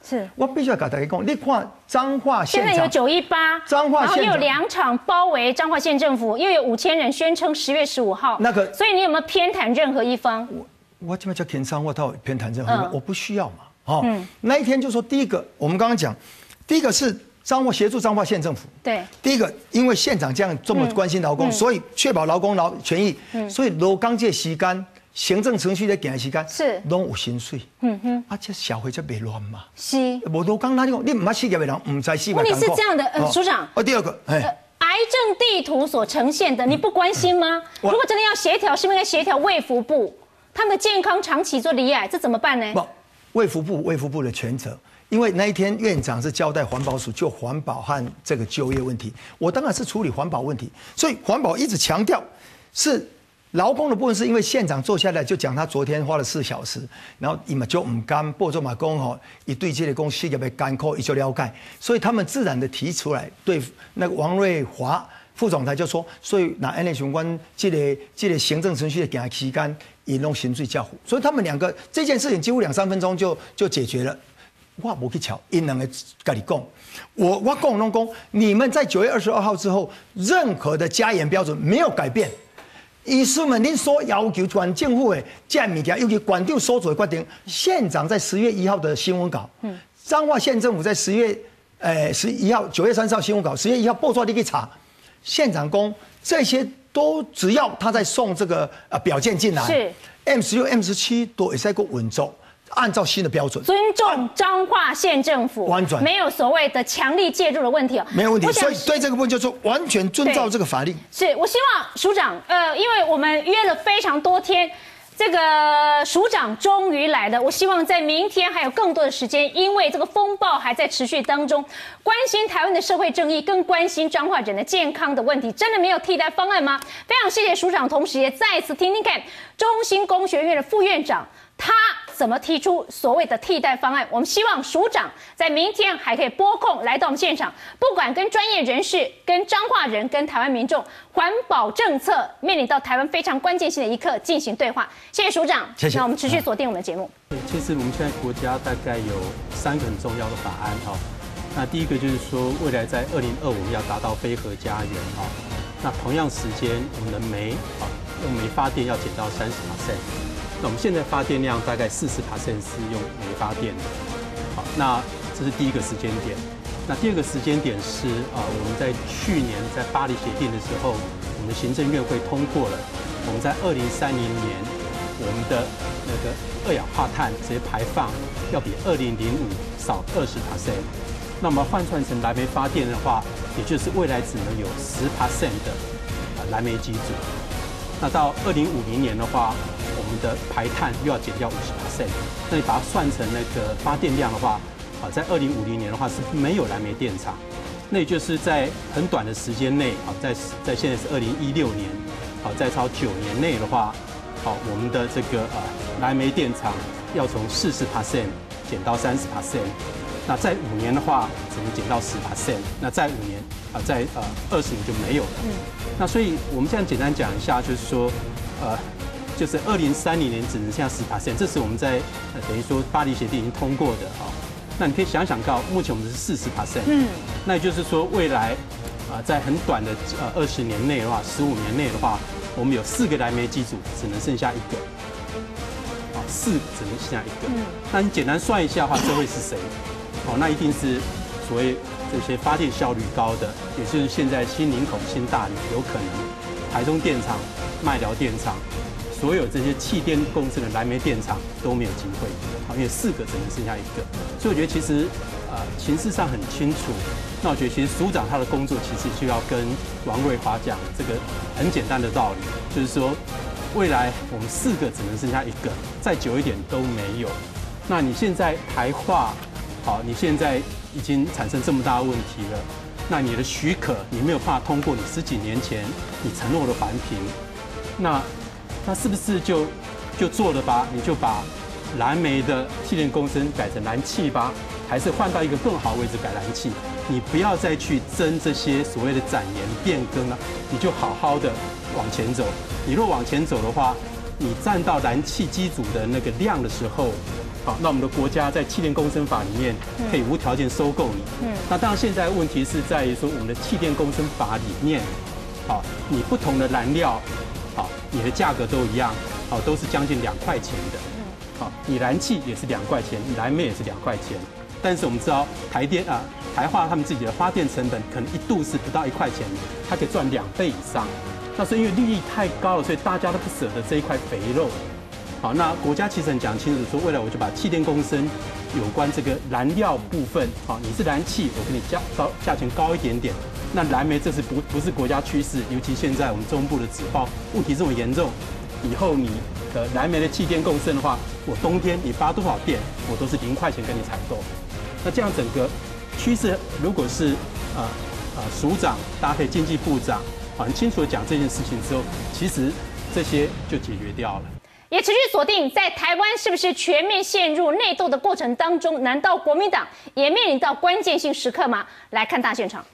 是， 我必须要跟大家讲，你看彰化现场现在有九一八， 彰化现场然后又有两场包围彰化县政府，又有五千人宣称十月十五号那个， 所以你有没有偏袒任何一方？ 我我这边叫偏商，我到偏袒任何一方， 嗯我不需要嘛。哦，嗯、那一天就说第一个，我们刚刚讲，第一个是彰化协助彰化县政府。 对， 第一个，因为县长这样这么关心劳工， 嗯、 所以确保劳工劳权益，嗯、所以劳工这时间、行政程序在行的时间是拢有薪水。嗯哼，啊，这社会才袂乱嘛。 是， 无劳工哪里讲？你唔捌失业的人唔知失业。 问题是这样的，呃，署长。 哦，第二个，哎、呃， 癌症地图所呈现的，你不关心吗？如果真的要协调，是不是应该协调卫福部？他们的健康长期做罹癌，这怎么办呢？ 不，卫福部卫福部的全责，因为那一天院长是交代环保署就环保和这个就业问题，我当然是处理环保问题，所以环保一直强调是劳工的部分，是因为县长坐下来就讲他昨天花了四小时，然后伊嘛就唔甘，报做嘛讲吼，伊对这个公司业的艰苦伊就了解，所以他们自然的提出来，对那个王瑞华副总裁就说，所以那安内相关这个这个行政程序的行期间。也弄刑罪教父，所以他们两个这件事情几乎两三分钟就就解决了。我无去巧，因两个跟你讲，我我讲拢讲，你们在九月二十二号之后，任何的加严标准没有改变。医师们，您所要求全政府的这物件，尤其馆长所做的决定，县长在十月一号的新闻稿，嗯，彰化县政府在十月呃十一号九月三十号新闻稿，十月一号报出来你去查，县长讲这些。都只要他在送这个呃表件进来， 是 M 十六、M 十七都也在个稳重，按照新的标准， 尊重彰化县政府， 完全没有所谓的强力介入的问题哦， 没有问题。所以对这个部分就是完全遵照这个法令。 是我希望署长，呃，因为我们约了非常多天。这个署长终于来了，我希望在明天还有更多的时间，因为这个风暴还在持续当中，关心台湾的社会正义，更关心彰化人的健康的问题，真的没有替代方案吗？非常谢谢署长，同时也再次听听看中兴工学院的副院长他怎么提出所谓的替代方案。我们希望署长在明天还可以拨空来到我们现场，不管跟专业人士、跟彰化人、跟台湾民众，环保政策面临到台湾非常关键性的一刻进行对话。谢谢署长， 谢谢。 那我们持续锁定我们的节目。 其实我们现在国家大概有三个很重要的法案哈。那第一个就是说，未来在二零二五要达到非核家园哈。那同样时间，我们的煤啊用煤发电要减到三十 percent。那我们现在发电量大概四十 percent 是用煤发电的。好，那这是第一个时间点。那第二个时间点是啊，我们在去年在巴黎协定的时候，我们行政院会通过了，我们在二零三零年我们的那个二氧化碳直接排放要比二零零五少二十 percent。那么换算成燃煤发电的话，也就是未来只能有十 percent 的啊燃煤机组。那到二零五零年的话，我们的排碳又要减掉五十 percent。那你把它算成那个发电量的话，啊，在二零五零年的话是没有燃煤电厂。那也就是在很短的时间内，啊，在在现在是二零一六年，啊，在超九年内的话，好，我们的这个呃燃煤电厂要从四十 percent 减到三十 percent。那在五年的话，只能减到十 percent。那在五年啊，在呃二十年就没有了。嗯。那所以我们这样简单讲一下，就是说，呃，就是二零三零年只能剩下十 percent， 这是我们在呃等于说巴黎协定已经通过的啊。那你可以想想到，目前我们是四十 percent。嗯。那也就是说，未来啊、呃，在很短的呃二十年内的话，十五年内的话，我们有四个燃煤机组，只能剩下一个。啊，四个只能剩下一个。嗯。那你简单算一下的话，这会是谁？哦，那一定是所谓这些发电效率高的，也就是现在新林口、新大里有可能，台中电厂、麦寮电厂，所有这些气电共生的燃煤电厂都没有机会，啊，因为四个只能剩下一个，所以我觉得其实呃形势上很清楚。那我觉得其实署长他的工作其实就要跟王瑞华讲这个很简单的道理，就是说未来我们四个只能剩下一个，再久一点都没有。那你现在排化。好，你现在已经产生这么大的问题了，那你的许可你没有办法通过你十几年前你承诺的环评，那那是不是就就做了吧？你就把燃煤的气电共生改成燃气吧，还是换到一个更好的位置改燃气？你不要再去争这些所谓的展延变更了，你就好好的往前走。你若往前走的话，你占到燃气机组的那个量的时候， 好，那我们的国家在气电共生法里面可以无条件收购你。嗯，那当然现在问题是在于说我们的气电共生法里面，好，你不同的燃料，好，你的价格都一样，好，都是将近两块钱的。好，你燃气也是两块钱，你燃煤也是两块钱。但是我们知道台电啊，台化他们自己的发电成本可能一度是不到一块钱，它可以赚两倍以上。那是因为利益太高了，所以大家都不舍得这一块肥肉。好，那国家其实很讲清楚说，未来我就把气电共生有关这个燃料部分，好，你是燃气，我给你价高价钱高一点点。那燃煤这是不不是国家趋势，尤其现在我们中部的纸包问题这么严重，以后你的燃煤的气电共生的话，我冬天你发多少电，我都是零块钱跟你采购。那这样整个趋势，如果是呃呃署长搭配经济部长，很清楚的讲这件事情之后，其实这些就解决掉了。 也持续锁定在台湾是不是全面陷入内斗的过程当中，难道国民党也面临到关键性时刻吗？来看大现场。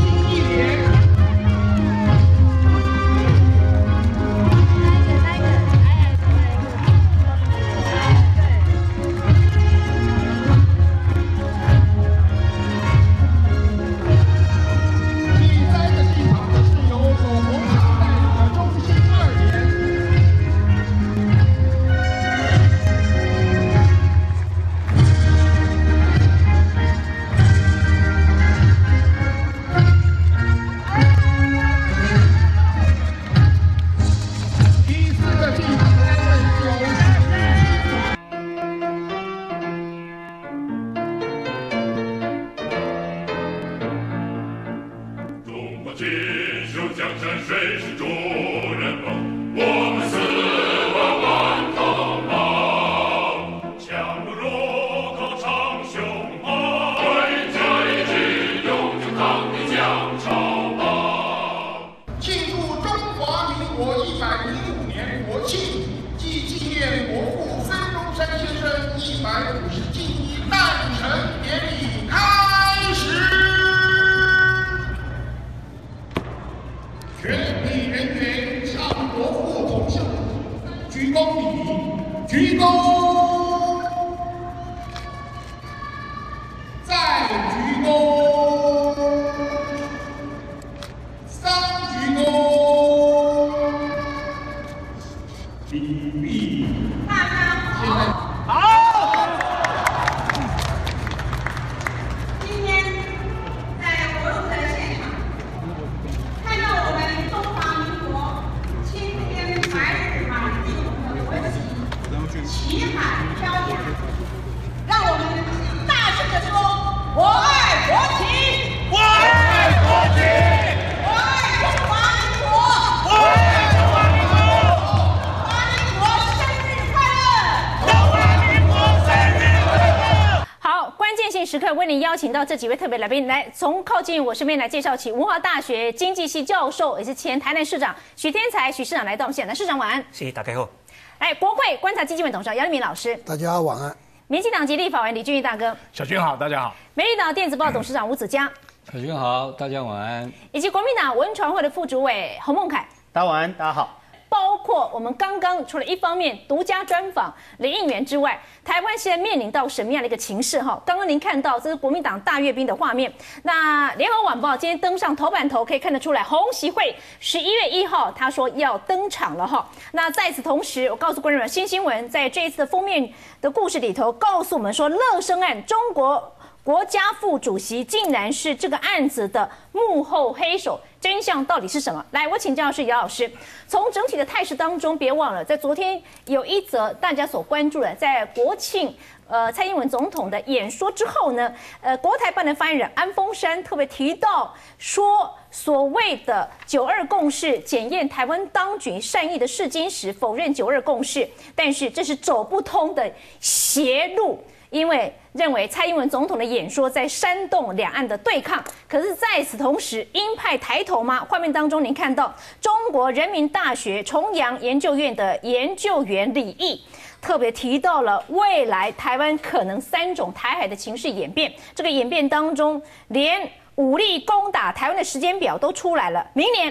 时刻为您邀请到这几位特别来宾，来从靠近我身边来介绍起。文华大学经济系教授，也是前台南市长许天才许市长来到我们现场。市长晚安。 谢谢大家好。 来，国会观察基金会董事长姚立明老师， 大家晚安。 民进党籍立法委员李俊毅大哥， 小军好，大家好。 美丽岛电子报董事长吴子嘉， 小军好，大家晚安。 以及国民党文传会的副主委洪孟凯， 大家晚安，大家好。 包括我们刚刚除了一方面独家专访林应元之外，台湾现在面临到什么样的一个情势？哈，刚刚您看到这是国民党大阅兵的画面。那联合晚报今天登上头版头，可以看得出来，洪习会十一月一号他说要登场了哈。那在此同时，我告诉观众们，新新闻在这一次的封面的故事里头，告诉我们说，乐生案中国国家副主席竟然是这个案子的幕后黑手。真相到底是什么？来，我请教的是姚老师。从整体的态势当中，别忘了，在昨天有一则大家所关注的，在国庆呃蔡英文总统的演说之后呢，呃国台办的发言人安峰山特别提到说，所谓的九二共识检验台湾当局善意的试金石，否认九二共识，但是这是走不通的邪路。因为认为蔡英文总统的演说在煽动两岸的对抗，可是在此同时，鹰派抬头吗？画面当中您看到中国人民大学重阳研究院的研究员李毅特别提到了未来台湾可能三种台海的情势演变，这个演变当中，连武力攻打台湾的时间表都出来了，明年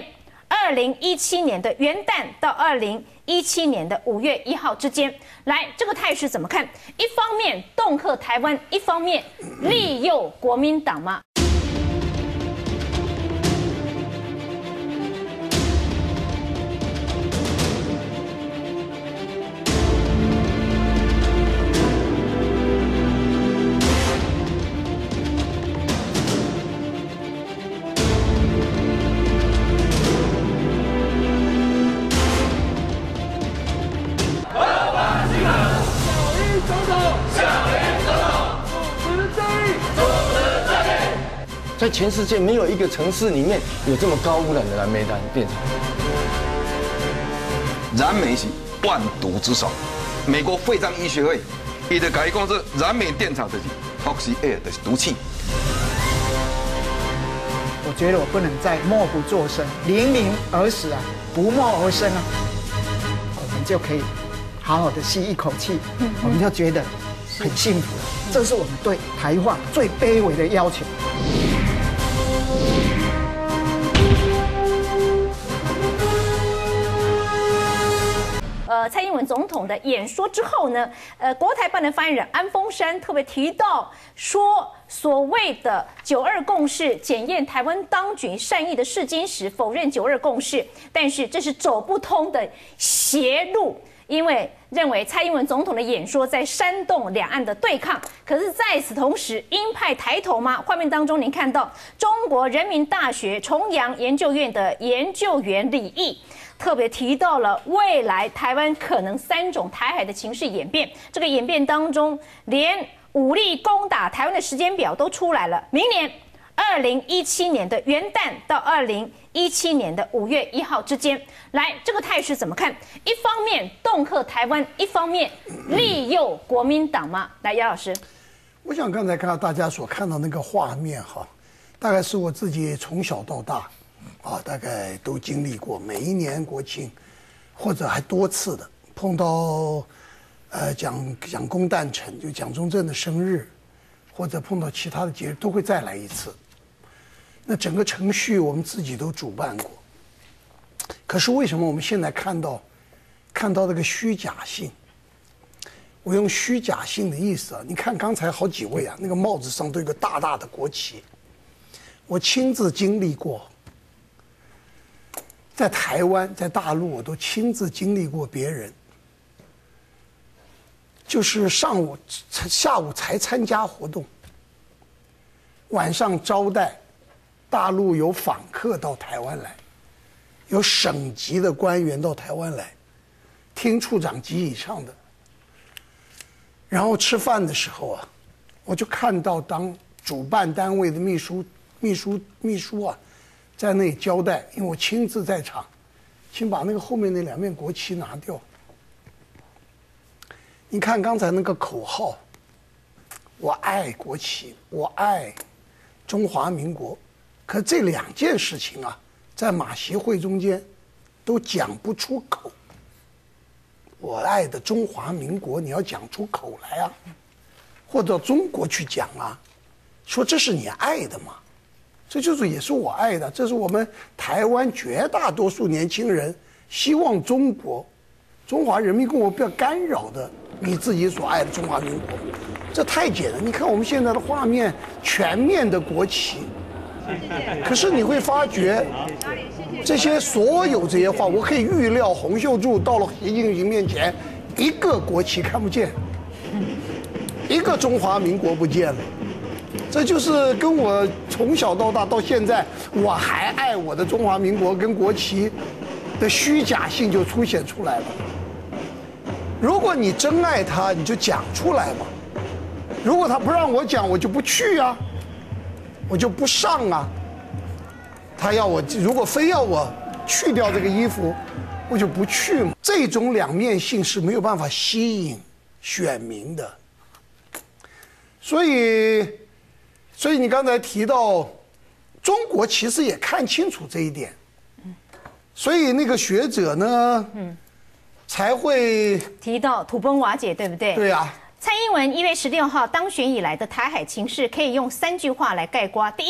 二零一七年的元旦到二零一七年的五月一号之间。来，这个态势怎么看？一方面恫吓台湾，一方面利诱国民党吗？ 在全世界没有一个城市里面有这么高污染的燃煤弹电厂。 燃煤是万毒之首，美国肺脏医学会伊就甲伊讲说，燃煤电厂就是 toxic air， 就是毒气。 我觉得我不能再默不作声，临临而死啊，不默而生啊，我们就可以好好的吸一口气，我们就觉得很幸福了。这是我们对台化最卑微的要求。 呃，蔡英文总统的演说之后呢，呃，国台办的发言人安峰山特别提到说，所谓的九二共识检验台湾当局善意的试金石，否认九二共识，但是这是走不通的邪路。因为认为蔡英文总统的演说在煽动两岸的对抗，可是在此同时，鹰派抬头吗？画面当中您看到中国人民大学重阳研究院的研究员李毅特别提到了未来台湾可能三种台海的情势演变，这个演变当中，连武力攻打台湾的时间表都出来了，明年二零一七年的元旦到二零一七年的五月一号之间。来，这个态势怎么看？一方面恫吓台湾，一方面利诱国民党吗？来，姚老师， 我想刚才看到大家所看到那个画面哈，大概是我自己从小到大啊，大概都经历过，每一年国庆或者还多次的碰到呃蒋蒋公诞辰，就蒋中正的生日，或者碰到其他的节日，都会再来一次。那整个程序我们自己都主办过，可是为什么我们现在看到看到这个虚假性？我用虚假性的意思啊，你看刚才好几位啊，那个帽子上都有个大大的国旗。我亲自经历过，在台湾、在大陆，我都亲自经历过别人，就是上午、下午才参加活动，晚上招待。大陆有访客到台湾来，有省级的官员到台湾来，厅处长级以上的。然后吃饭的时候啊，我就看到当主办单位的秘书、秘书、秘书啊，在那里交代，因为我亲自在场，请把那个后面那两面国旗拿掉。你看刚才那个口号，我爱国旗，我爱中华民国。可这两件事情啊，在马习会中间都讲不出口。我爱的中华民国，你要讲出口来啊，或者中国去讲啊，说这是你爱的嘛，这就是也是我爱的，这是我们台湾绝大多数年轻人希望中国、中华人民共和国不要干扰的你自己所爱的中华民国。这太简单，你看我们现在的画面，全面的国旗。可是你会发觉，这些所有这些话，我可以预料，洪秀柱到了习近平面前，一个国旗看不见，一个中华民国不见了。这就是跟我从小到大到现在，我还爱我的中华民国跟国旗的虚假性就凸显出来了。如果你真爱他，你就讲出来嘛。如果他不让我讲，我就不去啊。我就不上啊！他要我，如果非要我去掉这个衣服，我就不去嘛。这种两面性是没有办法吸引选民的。所以，所以你刚才提到，中国其实也看清楚这一点，所以那个学者呢，嗯，才会提到土崩瓦解，对不对？ 对啊。 蔡英文一月十六号当选以来的台海情势，可以用三句话来概括：第一，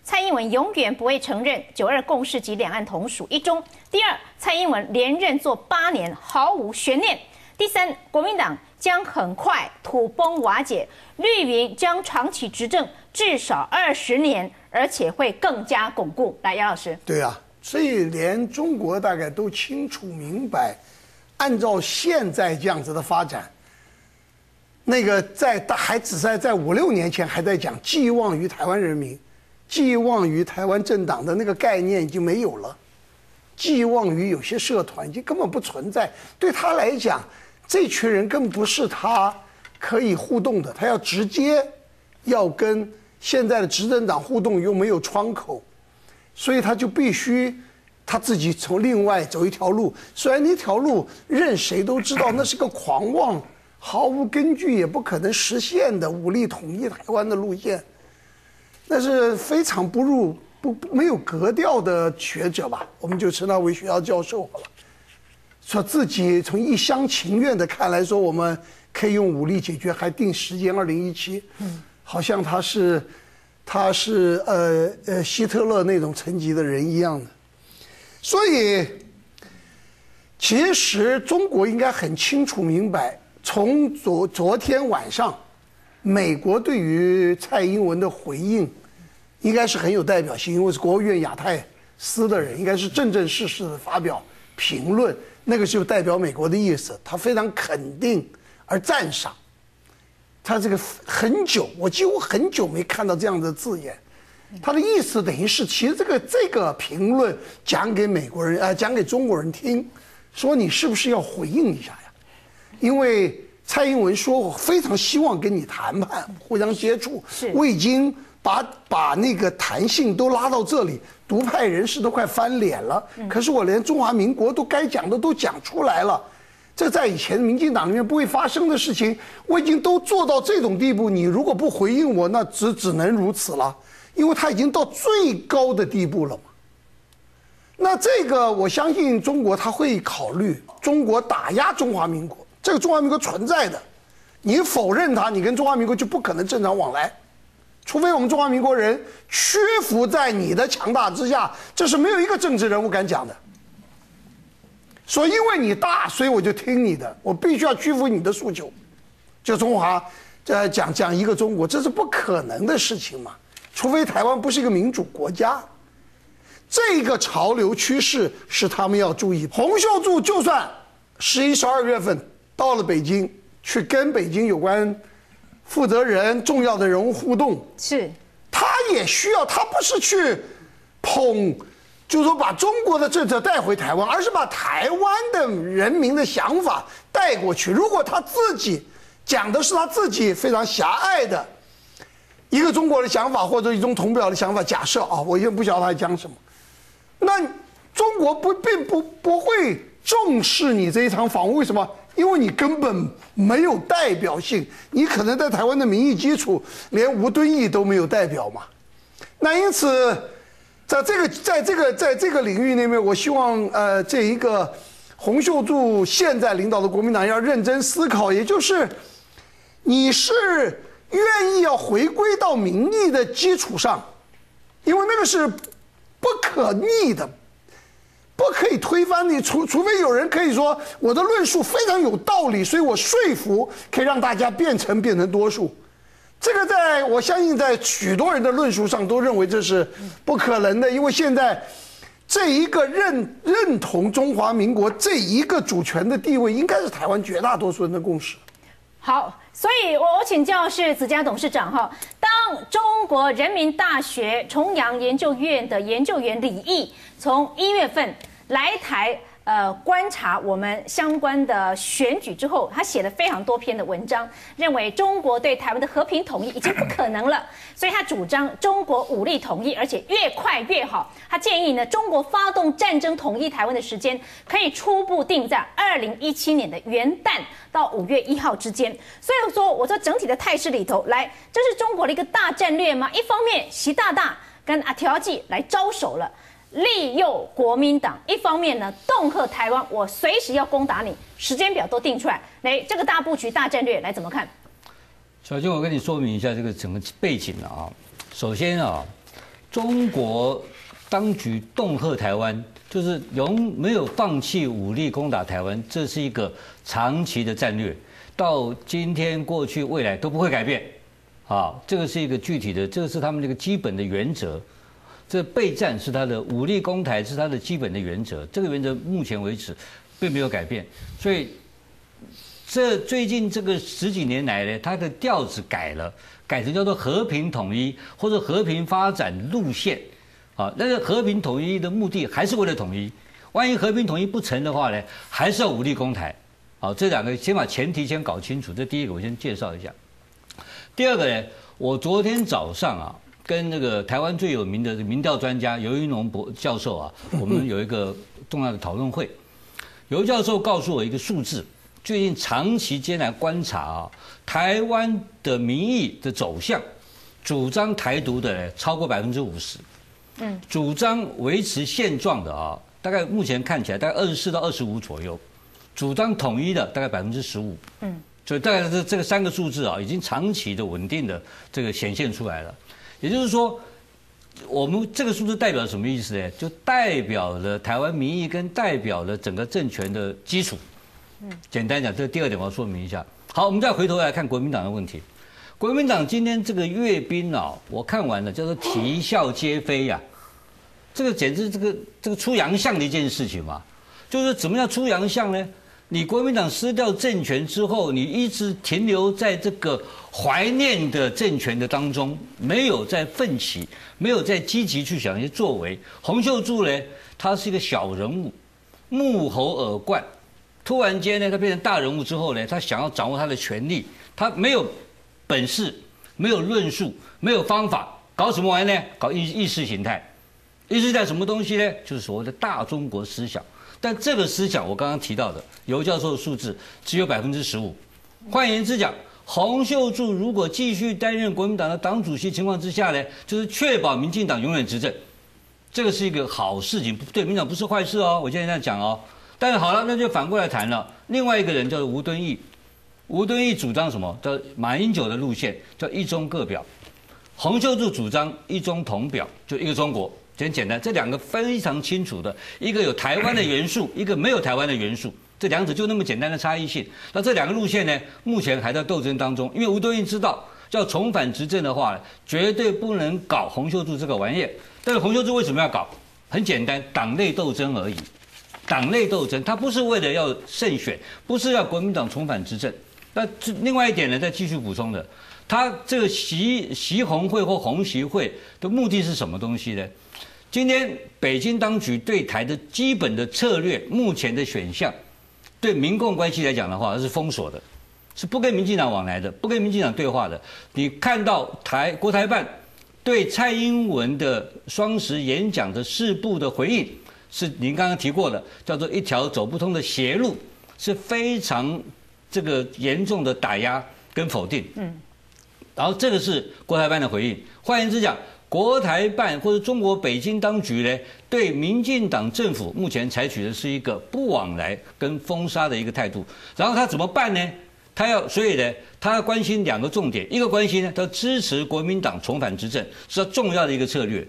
蔡英文永远不会承认九二共识及两岸同属一中。第二，蔡英文连任做八年毫无悬念。第三，国民党将很快土崩瓦解，绿营将长期执政至少二十年，而且会更加巩固。来，姚老师。 对啊，所以连中国大概都清楚明白，按照现在这样子的发展，那个在还只在在五六年前还在讲寄望于台湾人民，寄望于台湾政党的那个概念已经没有了，寄望于有些社团已经根本不存在。对他来讲，这群人更不是他可以互动的，他要直接要跟现在的执政党互动，又没有窗口，所以他就必须他自己从另外走一条路。虽然那条路任谁都知道那是个狂妄、毫无根据、也不可能实现的武力统一台湾的路线，那是非常不入不没有格调的学者吧，我们就称他为学校教授好了。说自己从一厢情愿的看来说，我们可以用武力解决，还定时间二零一七，嗯，好像他是他是呃呃希特勒那种层级的人一样的。所以，其实中国应该很清楚明白，从昨昨天晚上，美国对于蔡英文的回应，应该是很有代表性，因为是国务院亚太司的人，应该是正正式式的发表评论。那个就代表美国的意思，他非常肯定而赞赏。他这个很久，我几乎很久没看到这样的字眼。他的意思等于是，其实这个这个评论讲给美国人啊、呃，讲给中国人听，说你是不是要回应一下呀？因为蔡英文说我非常希望跟你谈判，互相接触，我已经把把那个弹性都拉到这里，独派人士都快翻脸了。可是我连中华民国都该讲的都讲出来了，这在以前民进党里面不会发生的事情，我已经都做到这种地步。你如果不回应我，那只只能如此了，因为他已经到最高的地步了嘛。那这个我相信中国他会考虑，中国打压中华民国，这个中华民国存在的，你否认它，你跟中华民国就不可能正常往来。除非我们中华民国人屈服在你的强大之下，这是没有一个政治人物敢讲的。说因为你大，所以我就听你的，我必须要屈服你的诉求。就中华，呃，讲讲一个中国，这是不可能的事情嘛。除非台湾不是一个民主国家，这个潮流趋势是他们要注意。洪秀柱就算十一、十二月份到了北京，去跟北京有关负责人、重要的人物互动， 是， 他也需要，他不是去捧，就是说把中国的政策带回台湾，而是把台湾的人民的想法带过去。如果他自己讲的是他自己非常狭隘的一个中国的想法，或者一种统表的想法，假设啊，我也不晓得他讲什么，那中国不并不不会重视你这一场访问，为什么？因为你根本没有代表性，你可能在台湾的民意基础连吴敦义都没有代表嘛。那因此，在这个在这个在这个领域里面，我希望呃这一个洪秀柱现在领导的国民党要认真思考，也就是你是愿意要回归到民意的基础上，因为那个是不可逆的。不可以推翻你，除除非有人可以说我的论述非常有道理，所以我说服可以让大家变成变成多数。这个在我相信在许多人的论述上都认为这是不可能的，因为现在这一个认认同中华民国这一个主权的地位，应该是台湾绝大多数人的共识。 好，所以我我请教是子嘉董事长哈，当中国人民大学重阳研究院的研究员李毅从一月份来台呃观察我们相关的选举之后，他写了非常多篇的文章，认为中国对台湾的和平统一已经不可能了，所以他主张中国武力统一，而且越快越好。他建议呢，中国发动战争统一台湾的时间可以初步定在二零一七年的元旦到五月一号之间。所以说，我说整体的态势里头，来，这是中国的一个大战略吗？一方面，习大大跟阿条记来招手了。利诱国民党，一方面呢恫吓台湾，我随时要攻打你，时间表都定出来。来，这个大布局、大战略来怎么看？ 小金，我跟你说明一下这个整个背景啊。首先啊， 中国当局恫吓台湾，就是永没有放弃武力攻打台湾，这是一个长期的战略，到今天、过去、未来都不会改变。啊，这个是一个具体的，这个是他们这个基本的原则。这备战是他的武力攻台是他的基本的原则，这个原则目前为止并没有改变。所以，这最近这个十几年来呢，他的调子改了，改成叫做和平统一或者和平发展路线。啊，但是和平统一的目的还是为了统一，万一和平统一不成的话呢，还是要武力攻台。好，这两个先把前提先搞清楚。这第一个我先介绍一下。第二个呢，我昨天早上啊，跟那个台湾最有名的民调专家尤一农博教授啊，我们有一个重要的讨论会。尤教授告诉我一个数字，最近长期间来观察啊，台湾的民意的走向，主张台独的呢超过百分之五十，嗯，主张维持现状的啊，大概目前看起来大概二十四到二十五左右，主张统一的大概百分之十五，嗯。所以大概这这个三个数字啊，已经长期的稳定的这个显现出来了。也就是说，我们这个数字代表什么意思呢？就代表了台湾民意跟代表了整个政权的基础。嗯，简单讲，这第二点我要说明一下。好，我们再回头来看国民党的问题。国民党今天这个阅兵啊，我看完了，叫做啼笑皆非呀、啊，这个简直这个这个出洋相的一件事情嘛。就是怎么样出洋相呢？你国民党失掉政权之后，你一直停留在这个怀念的政权的当中，没有在奋起，没有在积极去想一些作为。洪秀柱呢，他是一个小人物，目猴耳冠，突然间呢，他变成大人物之后呢，他想要掌握他的权力，他没有本事，没有论述，没有方法，搞什么玩意呢？搞意意识形态。意识形态什么东西呢？就是所谓的大中国思想。但这个思想，我刚刚提到的尤教授的数字只有百分之十五。换言之讲，洪秀柱如果继续担任国民党的党主席情况之下呢，就是确保民进党永远执政，这个是一个好事情，对民进党不是坏事哦。我现在这样讲哦。但是好了，那就反过来谈了。另外一个人叫做吴敦义，吴敦义主张什么？叫马英九的路线，叫一中各表。洪秀柱主张一中同表，就一个中国。很简单，这两个非常清楚的，一个有台湾的元素，一个没有台湾的元素，这两者就那么简单的差异性。那这两个路线呢，目前还在斗争当中。因为吴敦义知道，要重返执政的话，绝对不能搞洪秀柱这个玩意。但是洪秀柱为什么要搞？很简单，党内斗争而已。党内斗争，他不是为了要胜选，不是要国民党重返执政。那另外一点呢，再继续补充的，他这个习习洪会或洪习会的目的是什么东西呢？今天北京当局对台的基本的策略，目前的选项，对民共关系来讲的话，是封锁的，是不跟民进党往来的，不跟民进党对话的。你看到台国台办对蔡英文的双十演讲的四部的回应，是您刚刚提过的，叫做一条走不通的邪路，是非常这个严重的打压跟否定。嗯，然后这个是国台办的回应。换言之讲，国台办或者中国北京当局呢，对民进党政府目前采取的是一个不往来跟封杀的一个态度。然后他怎么办呢？他要，所以呢，他要关心两个重点，一个关心呢，他支持国民党重返执政，是他重要的一个策略。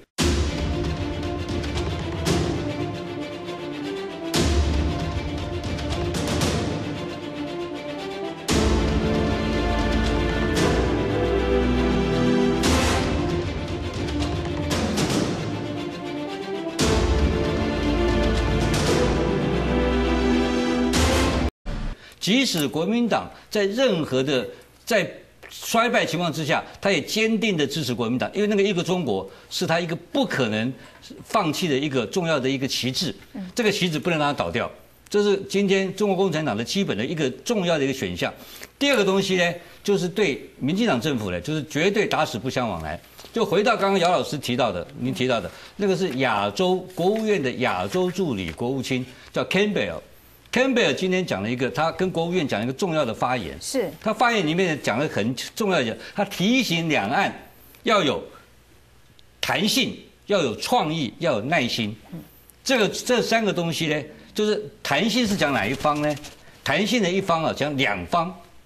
即使国民党在任何的在衰败情况之下，他也坚定的支持国民党，因为那个一个中国是他一个不可能放弃的一个重要的一个旗帜，这个旗帜不能让它倒掉，这是今天中国共产党的基本的一个重要的一个选项。第二个东西呢，就是对民进党政府呢，就是绝对打死不相往来。就回到刚刚姚老师提到的，您提到的那个是亚洲国务院的亚洲助理国务卿，叫 Campbell。Campbell 今天讲了一个，他跟国务院讲了一个重要的发言，是他发言里面讲了很重要的，他提醒两岸要有弹性，要有创意，要有耐心。这个这三个东西呢，就是弹性是讲哪一方呢？弹性的一方啊，讲两方，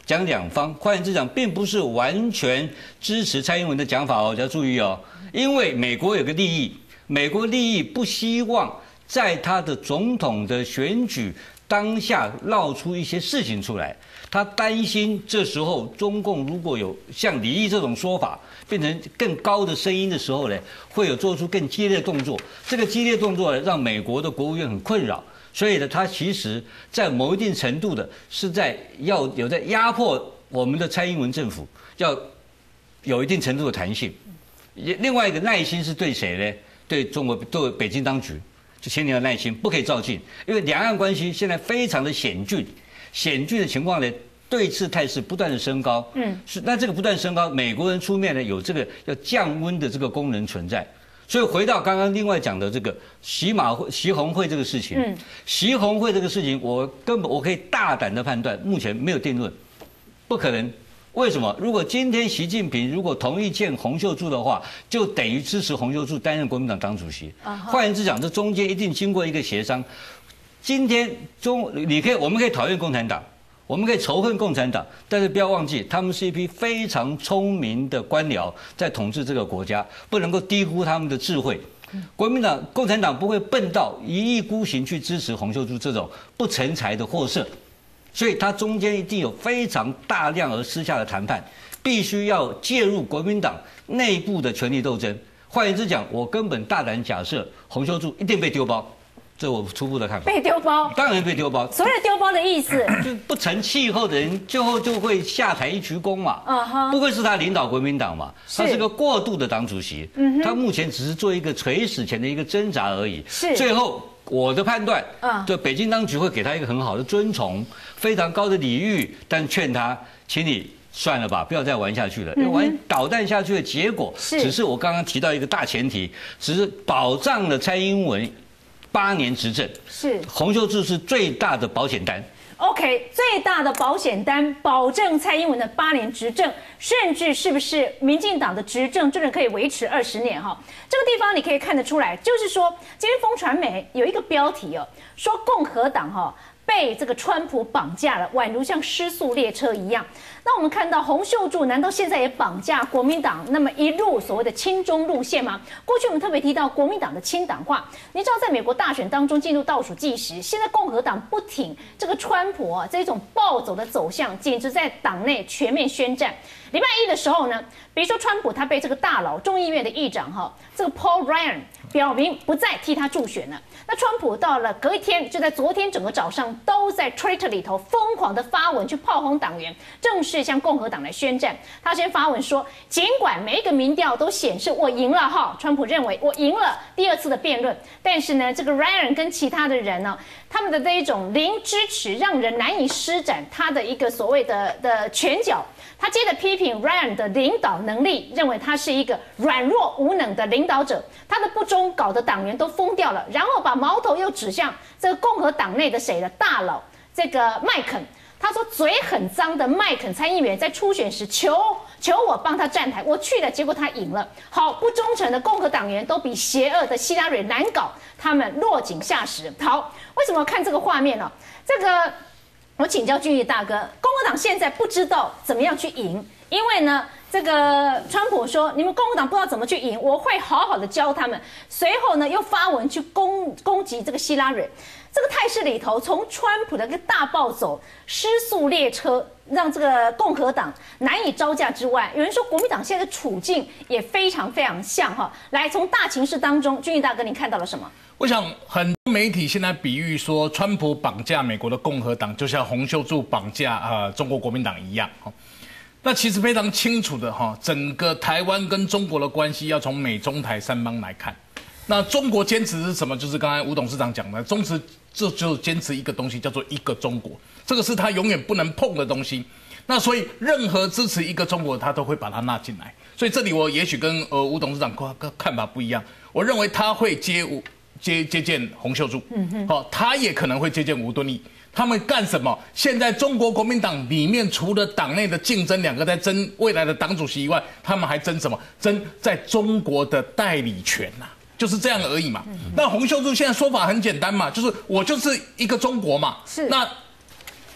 讲两方。换言之讲，并不是完全支持蔡英文的讲法哦，要注意哦，因为美国有个利益，美国利益不希望在他的总统的选举当下闹出一些事情出来。他担心这时候中共如果有像李毅这种说法变成更高的声音的时候呢，会有做出更激烈的动作。这个激烈动作让美国的国务院很困扰，所以呢，他其实在某一定程度的是在要有在压迫我们的蔡英文政府，要有一定程度的弹性。另外一个耐心是对谁呢？对中国，对北京当局，就千年的耐心，不可以照进，因为两岸关系现在非常的险峻。险峻的情况呢，对峙态势不断的升高，嗯，是那这个不断升高，美国人出面呢有这个要降温的这个功能存在，所以回到刚刚另外讲的这个习马会、习红会这个事情，嗯，习红会这个事情，我根本我可以大胆的判断，目前没有定论，不可能。为什么？如果今天习近平如果同意见洪秀柱的话，就等于支持洪秀柱担任国民党党主席。换言之讲，这中间一定经过一个协商。今天中，你可以，我们可以讨厌共产党，我们可以仇恨共产党，但是不要忘记，他们是一批非常聪明的官僚，在统治这个国家，不能够低估他们的智慧。国民党、共产党不会笨到一意孤行去支持洪秀柱这种不成才的货色，所以它中间一定有非常大量而私下的谈判，必须要介入国民党内部的权力斗争。换言之讲，我根本大胆假设，洪秀柱一定被丢包。这我初步的看法。 被丢包， 当然被丢包。 所谓的丢包的意思， 就不成气候的人，最后就会下台一鞠躬嘛。嗯哼，不会是他领导国民党嘛？他是个过渡的党主席，嗯，他目前只是做一个垂死前的一个挣扎而已。是，最后我的判断，嗯，就北京当局会给他一个很好的尊崇，非常高的礼遇，但劝他，请你算了吧，不要再玩下去了。嗯、玩导弹下去的结果，只是我刚刚提到一个大前提，只是保障了蔡英文八年执政，是洪秀柱是最大的保险单。 OK， 最大的保险单保证蔡英文的八年执政，甚至是不是民进党的执政真的可以维持二十年哈？这个地方你可以看得出来，就是说今天风传媒有一个标题哦，说共和党哈被这个川普绑架了，宛如像失速列车一样。那我们看到洪秀柱难道现在也绑架国民党，那么一路所谓的亲中路线吗？过去我们特别提到国民党的亲党化，你知道在美国大选当中进入倒数计时，现在共和党不挺这个川普啊，这种暴走的走向，简直在党内全面宣战。礼拜一的时候呢，比如说川普他被这个大佬众议院的议长哈，这个 Paul Ryan 表明不再替他助选了。那川普到了隔一天，就在昨天整个早上都在 Twitter 里头疯狂的发文去炮轰党员，正式向共和党来宣战。他先发文说，尽管每一个民调都显示我赢了哈，川普认为我赢了第二次的辩论，但是呢，这个 Ryan 跟其他的人呢，他们的这一种零支持，让人难以施展他的一个所谓的的拳脚。他接着批评 Ryan 的领导能力，认为他是一个软弱无能的领导者，他的不忠搞得党员都疯掉了，然后把矛头又指向这个共和党内的谁的大佬，这个麦肯。他说嘴很脏的麦肯参议员在初选时求求我帮他站台，我去了，结果他赢了。好，不忠诚的共和党员都比邪恶的希拉蕊难搞，他们落井下石。好，为什么看这个画面呢？这个我请教俊逸大哥，共和党现在不知道怎么样去赢，因为呢，这个川普说你们共和党不知道怎么去赢，我会好好的教他们。随后呢，又发文去攻攻击这个希拉蕊。这个态势里头，从川普的一个大暴走、失速列车，让这个共和党难以招架之外，有人说国民党现在的处境也非常非常像哈。来，从大情势当中，俊逸大哥，你看到了什么？ 我想很多媒体现在比喻说，川普绑架美国的共和党，就像洪秀柱绑架呃中国国民党一样哈。那其实非常清楚的哈，整个台湾跟中国的关系要从美中台三方来看。那中国坚持是什么？就是刚才吴董事长讲的，中持这就坚持一个东西，叫做一个中国，这个是他永远不能碰的东西。那所以任何支持一个中国，他都会把它纳进来。所以这里我也许跟呃吴董事长看法不一样，我认为他会接吴接接见洪秀柱，嗯哼，好，他也可能会接见吴敦义。他们干什么？现在中国国民党里面除了党内的竞争，两个在争未来的党主席以外，他们还争什么？争在中国的代理权呐、啊。就是这样而已嘛。那洪秀柱现在说法很简单嘛，就是我就是一个中国嘛。是。那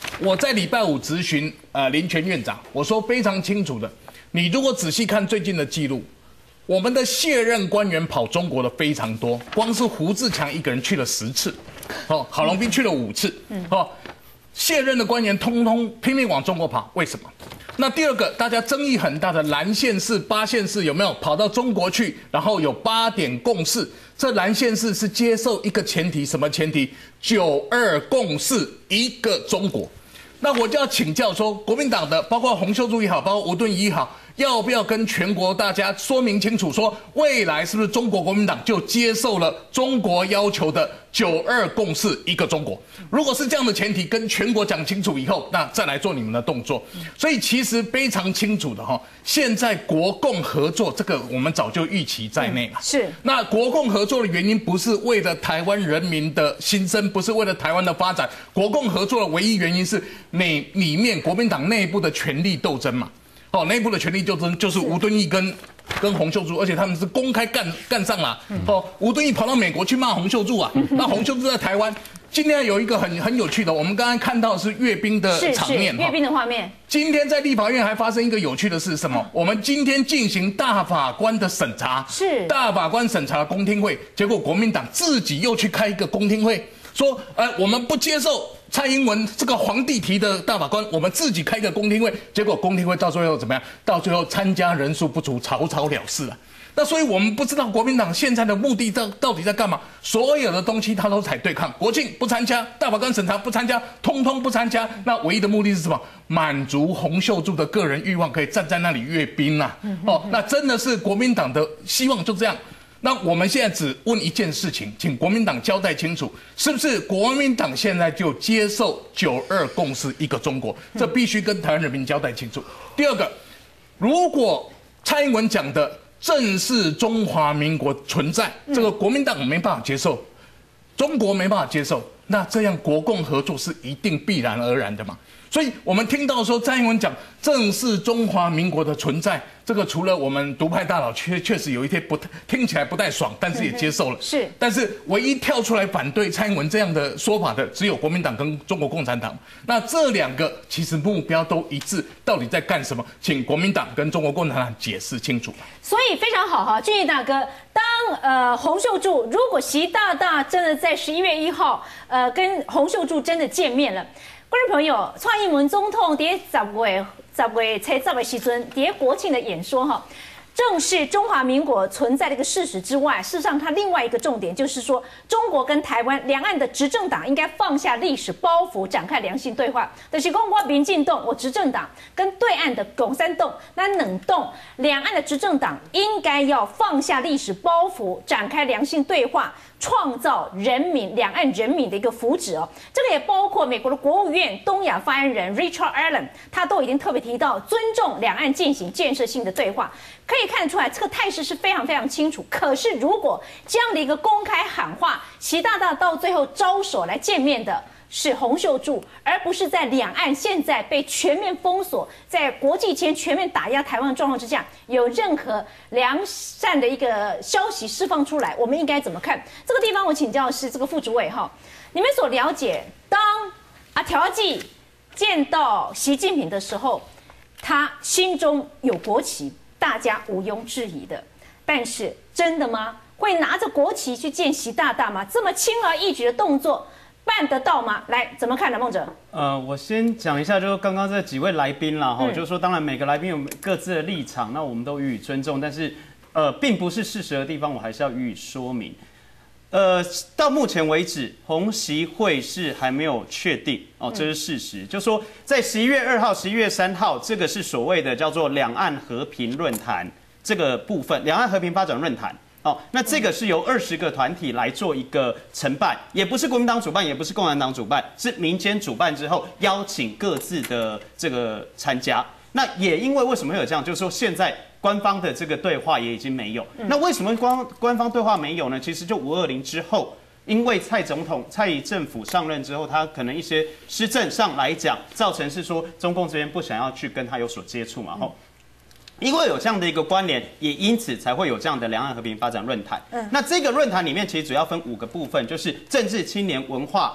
我在礼拜五质询呃林权院长，我说非常清楚的，你如果仔细看最近的记录，我们的卸任官员跑中国的非常多，光是胡志强一个人去了十次，哦，郝龙斌去了五次，哦，卸任的官员通通拼命往中国跑，为什么？那第二个，大家争议很大的蓝县市、八县市有没有跑到中国去？然后有八点共识，这蓝县市是接受一个前提，什么前提？九二共识，一个中国。那我就要请教说，国民党的包括洪秀柱也好，包括吴敦义也好，要不要跟全国大家说明清楚，说未来是不是中国国民党就接受了中国要求的九二共识，一个中国？如果是这样的前提，跟全国讲清楚以后，那再来做你们的动作。所以其实非常清楚的哈，现在国共合作这个我们早就预期在内了。 是。 那国共合作的原因不是为了台湾人民的心声，不是为了台湾的发展，国共合作的唯一原因是内里面国民党内部的权力斗争嘛。哦，内部的权力斗争就是吴敦义跟跟洪秀柱，而且他们是公开干干上了。哦，吴敦义跑到美国去骂洪秀柱啊，那洪秀柱在台湾。今天有一个很很有趣的，我们刚刚看到的是阅兵的场面， 阅兵的画面。 今天在立法院还发生一个有趣的事，什么？我们今天进行大法官的审查， 是大法官审查公听会，结果国民党自己又去开一个公听会，说，呃，我们不接受蔡英文这个皇帝提的大法官，我们自己开一个公听会，结果公听会到最后怎么样？到最后参加人数不足，草草了事了。那所以我们不知道国民党现在的目的到到底在干嘛？所有的东西他都采对抗，国庆不参加，大法官审查不参加，通通不参加。那唯一的目的是什么？满足洪秀柱的个人欲望，可以站在那里阅兵啊！哦，那真的是国民党的希望就这样。那我们现在只问一件事情，请国民党交代清楚，是不是国民党现在就接受九二共识一个中国？这必须跟台湾人民交代清楚。第二个，如果蔡英文讲的正视中华民国存在，这个国民党没办法接受，中国没办法接受，那这样国共合作是一定必然而然的嘛？所以我们听到说蔡英文讲正视中华民国的存在，这个除了我们独派大佬确确实有一些不听起来不太爽，但是也接受了。 是， 但是唯一跳出来反对蔡英文这样的说法的，只有国民党跟中国共产党。那这两个其实目标都一致，到底在干什么？请国民党跟中国共产党解释清楚。 所以非常好哈，俊毅大哥，当呃洪秀柱如果习大大真的在十一月一号呃跟洪秀柱真的见面了。观众朋友，蔡英文总统在十月十月初十的时阵，在国庆的演说哈，正是中华民国存在的一个事实之外，事实上它另外一个重点就是说，中国跟台湾两岸的执政党应该放下历史包袱，展开良性对话。就是说，我民进党，我执政党跟对岸的共产党，那冷冻两岸的执政党应该要放下历史包袱，展开良性对话。创造人民两岸人民的一个福祉哦，这个也包括美国的国务院东亚发言人 Richard Allen， 他都已经特别提到尊重两岸进行建设性的对话，可以看得出来这个态势是非常非常清楚。可是如果这样的一个公开喊话，习大大到最后招手来见面的是洪秀柱，而不是在两岸现在被全面封锁，在国际间全面打压台湾的状况之下，有任何良善的一个消息释放出来，我们应该怎么看？这个地方我请教的是这个副主委哈，你们所了解，当啊调剂见到习近平的时候，他心中有国旗，大家毋庸置疑的。但是真的吗？会拿着国旗去见习大大吗？这么轻而易举的动作？办得到吗？来，怎么看呢，孟哲？ 呃，我先讲一下，就是刚刚这几位来宾啦，哈、嗯，就是说，当然每个来宾有各自的立场，那我们都予以尊重，但是，呃，并不是事实的地方，我还是要予以说明。呃，到目前为止，红习会是还没有确定哦，这是事实。嗯、就说在十一月二号、十一月三号，这个是所谓的叫做两岸和平论坛这个部分，两岸和平发展论坛。哦，那这个是由二十个团体来做一个承办，也不是国民党主办，也不是共产党主办，是民间主办之后邀请各自的这个参加。那也因为为什么会有这样，就是说现在官方的这个对话也已经没有。嗯、那为什么官官方对话没有呢？其实就五二零之后，因为蔡总统、蔡政府上任之后，他可能一些施政上来讲，造成是说中共这边不想要去跟他有所接触嘛，吼、嗯。因为有这样的一个关联，也因此才会有这样的两岸和平发展论坛。嗯，那这个论坛里面其实主要分五个部分，就是政治、青年、文化、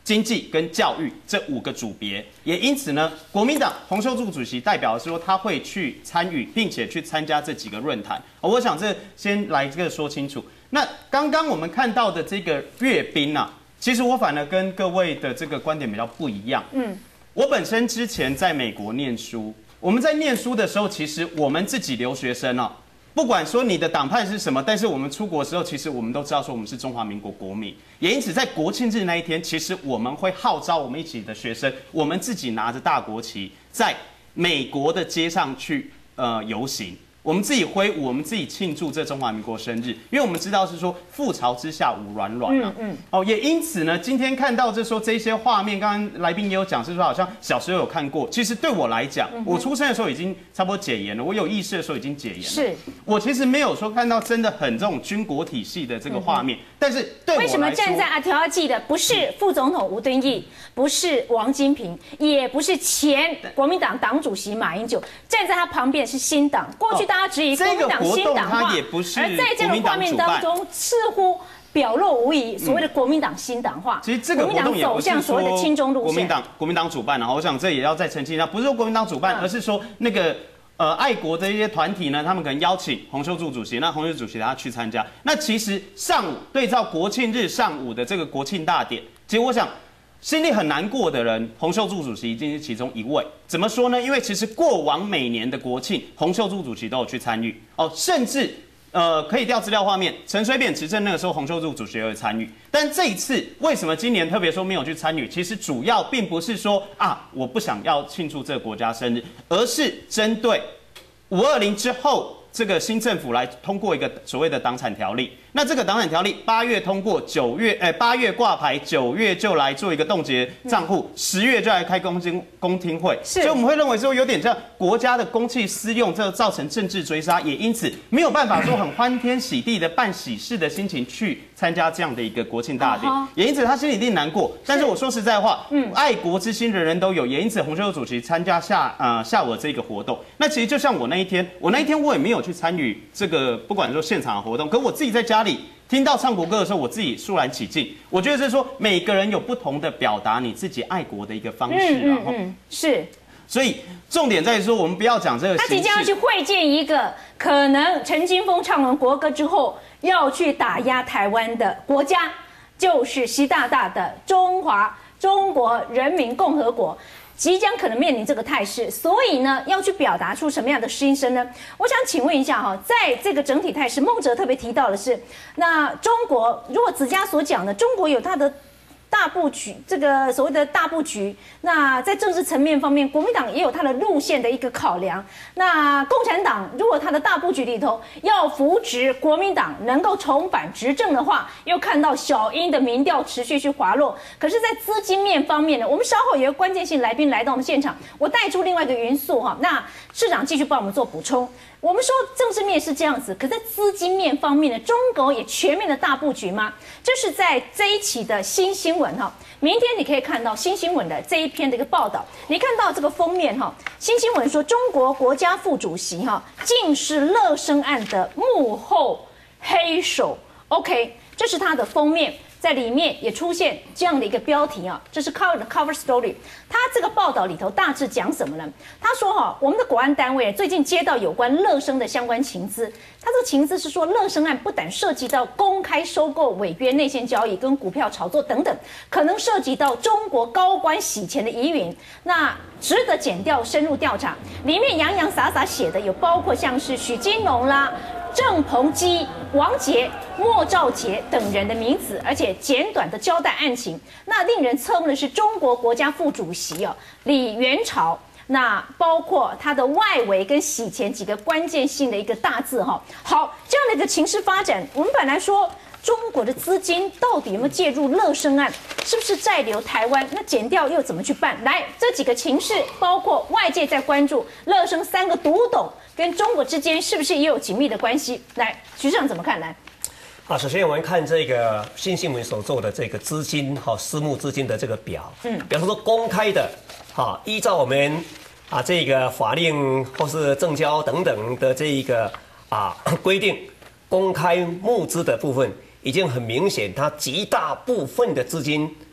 经济跟教育这五个组别。也因此呢，国民党洪秀柱主席代表说他会去参与，并且去参加这几个论坛。我想这先来这个说清楚。那刚刚我们看到的这个阅兵啊，其实我反而跟各位的这个观点比较不一样。嗯，我本身之前在美国念书，我们在念书的时候，其实我们自己留学生啊，不管说你的党派是什么，但是我们出国的时候，其实我们都知道说我们是中华民国国民，也因此在国庆日那一天，其实我们会号召我们一起的学生，我们自己拿着大国旗，在美国的街上去呃游行。我们自己挥舞，我们自己庆祝这中华民国生日，因为我们知道是说覆巢之下无卵卵啊。嗯嗯。哦，也因此呢，今天看到这说这些画面，刚刚来宾也有讲，是说好像小时候有看过。其实对我来讲，嗯、我出生的时候已经差不多解严了，我有意识的时候已经解严了。是。我其实没有说看到真的很这种军国体系的这个画面，嗯、但是对我来说， 为什么站在阿条要记的不是副总统吴敦义，不是王金平，也不是前国民党党主席马英九，站在他旁边是新党。过去大家质疑国民党新党化，而在这个画面当中，似乎表露无遗所谓的国民党新党化。 其实这个活动也不是说国民党国民党主办，然后我想这也要再澄清一下，不是说国民党主办，而是说那个呃爱国的一些团体呢，他们可能邀请洪秀柱主席，那洪秀柱主席他去参加。那其实上午对照国庆日上午的这个国庆大典，其实我想。心里很难过的人，洪秀柱主席一定是其中一位。怎么说呢？因为其实过往每年的国庆，洪秀柱主席都有去参与哦，甚至呃可以调资料画面，陈水扁执政那个时候，洪秀柱主席也有参与。但这一次为什么今年特别说没有去参与？其实主要并不是说啊我不想要庆祝这个国家生日，而是针对五二零之后。这个新政府来通过一个所谓的党产条例，那这个党产条例八月通过，九月诶八月挂牌，九月就来做一个冻结账户，十、嗯、月就来开公听公听会，所以我们会认为说有点这样国家的公器私用，这造成政治追杀，也因此没有办法说很欢天喜地的办喜事的心情去参加这样的一个国庆大典，哦、也因此他心里一定难过。但是我说实在话，嗯，爱国之心人人都有，也因此洪秀柱主席参加下呃下午的这个活动，那其实就像我那一天，我那一天我也没有去参与这个，不管说现场的活动，可我自己在家里听到唱国歌的时候，我自己肃然起敬。我觉得是说每个人有不同的表达你自己爱国的一个方式， 嗯嗯嗯，是。 所以重点在于说，我们不要讲这个。 他即将要去会见一个可能陈金峰唱完国歌之后要去打压台湾的国家，就是习大大的中华中国人民共和国。即将可能面临这个态势，所以呢，要去表达出什么样的心声呢？我想请问一下哈，在这个整体态势，孟哲特别提到的是，那中国如果子嘉所讲的，中国有它的大布局，这个所谓的大布局，那在政治层面方面，国民党也有它的路线的一个考量。那共产党如果它的大布局里头要扶植国民党能够重返执政的话，又看到小英的民调持续去滑落。可是，在资金面方面呢，我们稍后有一个关键性来宾来到我们现场，我带出另外一个元素哈。那市长继续帮我们做补充。我们说政治面是这样子，可在资金面方面呢，中国也全面的大布局吗？这是在这一期的新新闻哈。明天你可以看到新新闻的这一篇的一个报道，你看到这个封面哈，新新闻说中国国家副主席哈竟是乐生案的幕后黑手。OK， 这是它的封面。在里面也出现这样的一个标题啊，这是 cover 的 cover story。他这个报道里头大致讲什么呢？他说哈，我们的国安单位最近接到有关乐生的相关情资。他这个情资是说，乐生案不但涉及到公开收购、违约内线交易跟股票炒作等等，可能涉及到中国高官洗钱的疑云，那值得检调深入调查。里面洋洋洒洒写的有包括像是许金龙啦、郑鹏基、王杰、莫兆杰等人的名字，而且简短的交代案情。那令人侧目的是中国国家副主席哦李元朝，那包括他的外围跟洗钱几个关键性的一个大字哈。好，这样的一个情势发展，我们本来说中国的资金到底有没有介入乐生案，是不是在流台湾？那检调又怎么去办？来，这几个情势，包括外界在关注乐生三个独董跟中国之间是不是也有紧密的关系？来，局长怎么看？来， 好，首先我们看这个新新闻所做的这个资金哈私募资金的这个表，嗯，比方说公开的，哈，依照我们啊这个法令或是证交等等的这一个啊规定，公开募资的部分已经很明显，它极大部分的资金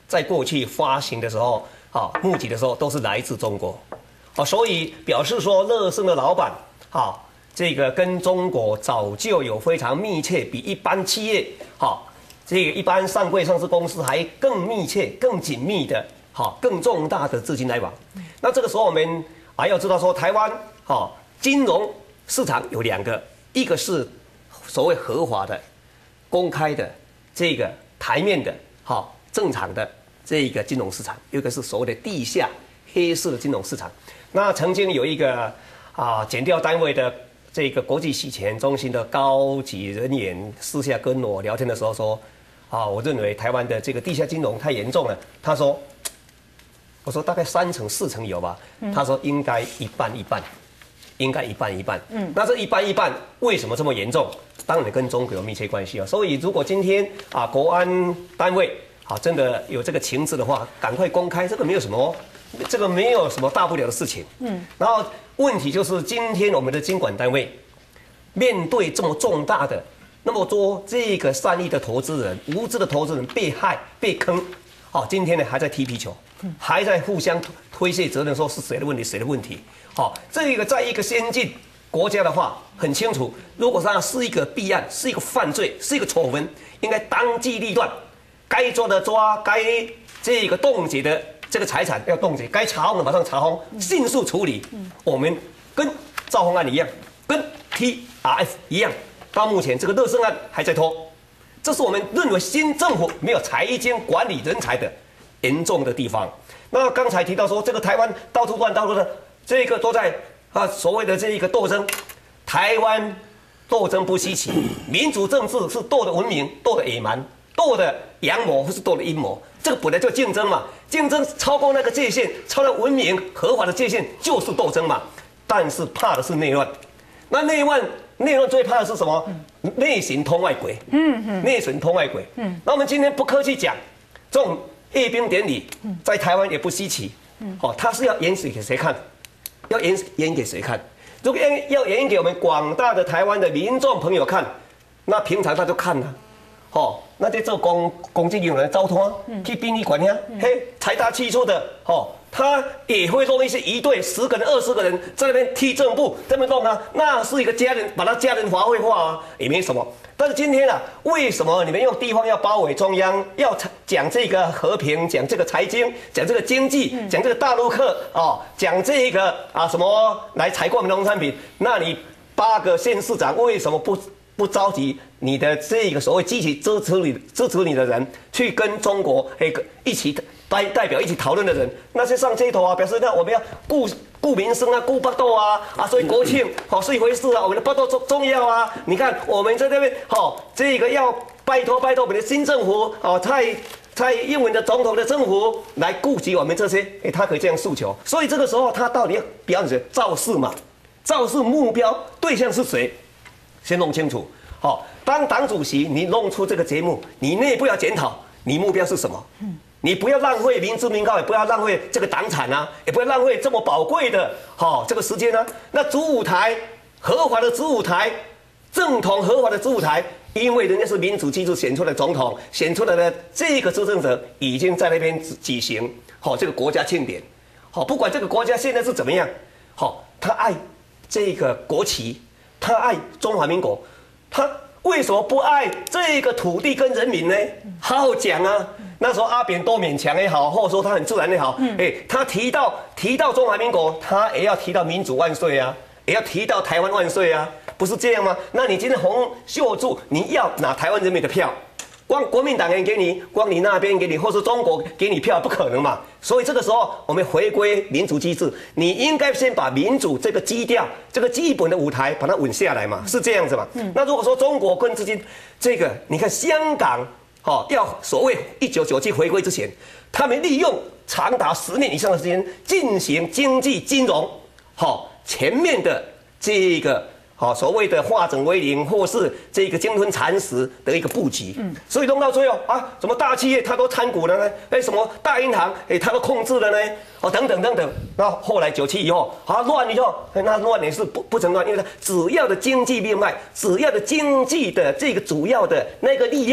在过去发行的时候，啊，募集的时候都是来自中国，啊，所以表示说乐生的老板，啊，这个跟中国早就有非常密切，比一般企业，好，这个一般上柜上市公司还更密切、更紧密的，好，更重大的资金来往。那这个时候我们还要知道说，台湾，好，金融市场有两个，一个是所谓合法的、公开的这个台面的，好，正常的这个金融市场，有一个是所谓的地下黑市的金融市场。那曾经有一个啊检调单位的这个国际洗钱中心的高级人员私下跟我聊天的时候说，啊，我认为台湾的这个地下金融太严重了。他说，我说大概三成四成有吧，他说应该一半一半。应该一半一半，嗯，那这一半一半为什么这么严重？当然跟中国有密切关系啊。所以如果今天啊国安单位啊真的有这个情资的话，赶快公开，这个没有什么，这个没有什么大不了的事情，嗯。然后问题就是今天我们的监管单位面对这么重大的那么多这个善意的投资人、无知的投资人被害被坑，好，今天呢还在踢皮球，还在互相推卸责任，说是谁的问题谁的问题。好，这个在一个先进国家的话，很清楚，如果它是一个弊案，是一个犯罪，是一个丑闻，应该当机立断，该抓的抓，该这个冻结的这个财产要冻结，该查封的马上查封，迅速处理。我们跟兆丰案一样，跟 T R F 一样，到目前这个乐生案还在拖，这是我们认为新政府没有财经管理人才的严重的地方。那刚才提到说，这个台湾到处乱，到处的。这个都在啊，所谓的这一个斗争，台湾斗争不稀奇，民主政治是斗的文明，斗的野蛮，斗的阳谋或是斗的阴谋，这个本来就竞争嘛，竞争超过那个界限，超过文明合法的界限就是斗争嘛。但是怕的是内乱，那内乱内乱最怕的是什么？内行通外鬼，嗯嗯，内行通外鬼，嗯。那我们今天不客气讲，这种阅兵典礼在台湾也不稀奇，嗯，好，他是要演示给谁看？要演演给谁看？如果演要演给我们广大的台湾的民众朋友看，那平常他就看了，哦，那在做公公职人员糟蹋，去殡仪馆呀，嘿，财大气粗的，哦，他也会弄一些一队十个人、二十个人在那边踢正步，在那边弄啊，那是一个家人，把他家人华为化啊，也没什么。但是今天啊，为什么你们用地方要包围中央，要讲这个和平，讲这个财经，讲这个经济，讲这个大陆客哦，讲这个啊什么来采购我们农产品？那你八个县市长为什么不不召集你的这个所谓积极支持你支持你的人，去跟中国诶一起代代表一起讨论的人，那些上街头啊，表示那我们要顾顾民生啊，顾巴豆啊啊，所以国庆好是一回事啊，我们的巴豆重重要啊。你看我们在这边好，这个要拜托拜托我们的新政府哦，蔡蔡英文的总统的政府来顾及我们这些，哎，他可以这样诉求。所以这个时候他到底要表演造势嘛？造势目标对象是谁？先弄清楚。好，当党主席你弄出这个节目，你内部要检讨，你目标是什么？嗯。你不要浪费民脂民膏，也不要浪费这个党产啊，也不要浪费这么宝贵的好、哦、这个时间啊。那主舞台，合法的主舞台，正统合法的主舞台，因为人家是民主机制选出来的总统，选出来的这个执政者已经在那边举行好、哦、这个国家庆典，好、哦、不管这个国家现在是怎么样，好、哦、他爱这个国旗，他爱中华民国，他为什么不爱这个土地跟人民呢？好好讲啊。那时候阿扁多勉强也好，或者说他很自然也好，哎、嗯，他提到提到中华民国，他也要提到民主万岁啊，也要提到台湾万岁啊，不是这样吗？那你今天洪秀柱，你要拿台湾人民的票，光国民党人给你，光你那边给你，或是中国给你票，不可能嘛。所以这个时候我们回归民主机制，你应该先把民主这个基调、这个基本的舞台把它稳下来嘛，是这样子嘛。嗯、那如果说中国跟之间这个，你看香港。好、哦，要所谓一九九七回归之前，他们利用长达十年以上的时间进行经济金融，好、哦、全面的这个好、哦、所谓的化整为零，或是这个鲸吞蚕食的一个布局。嗯，所以弄到最后啊，什么大企业它都参股了呢？哎，什么大银行哎它都控制了呢？哦，等等等等。那后来九七以后啊乱以后，那乱也是不不成乱，因为它主要的经济命脉，主要的经济的这个主要的那个力量。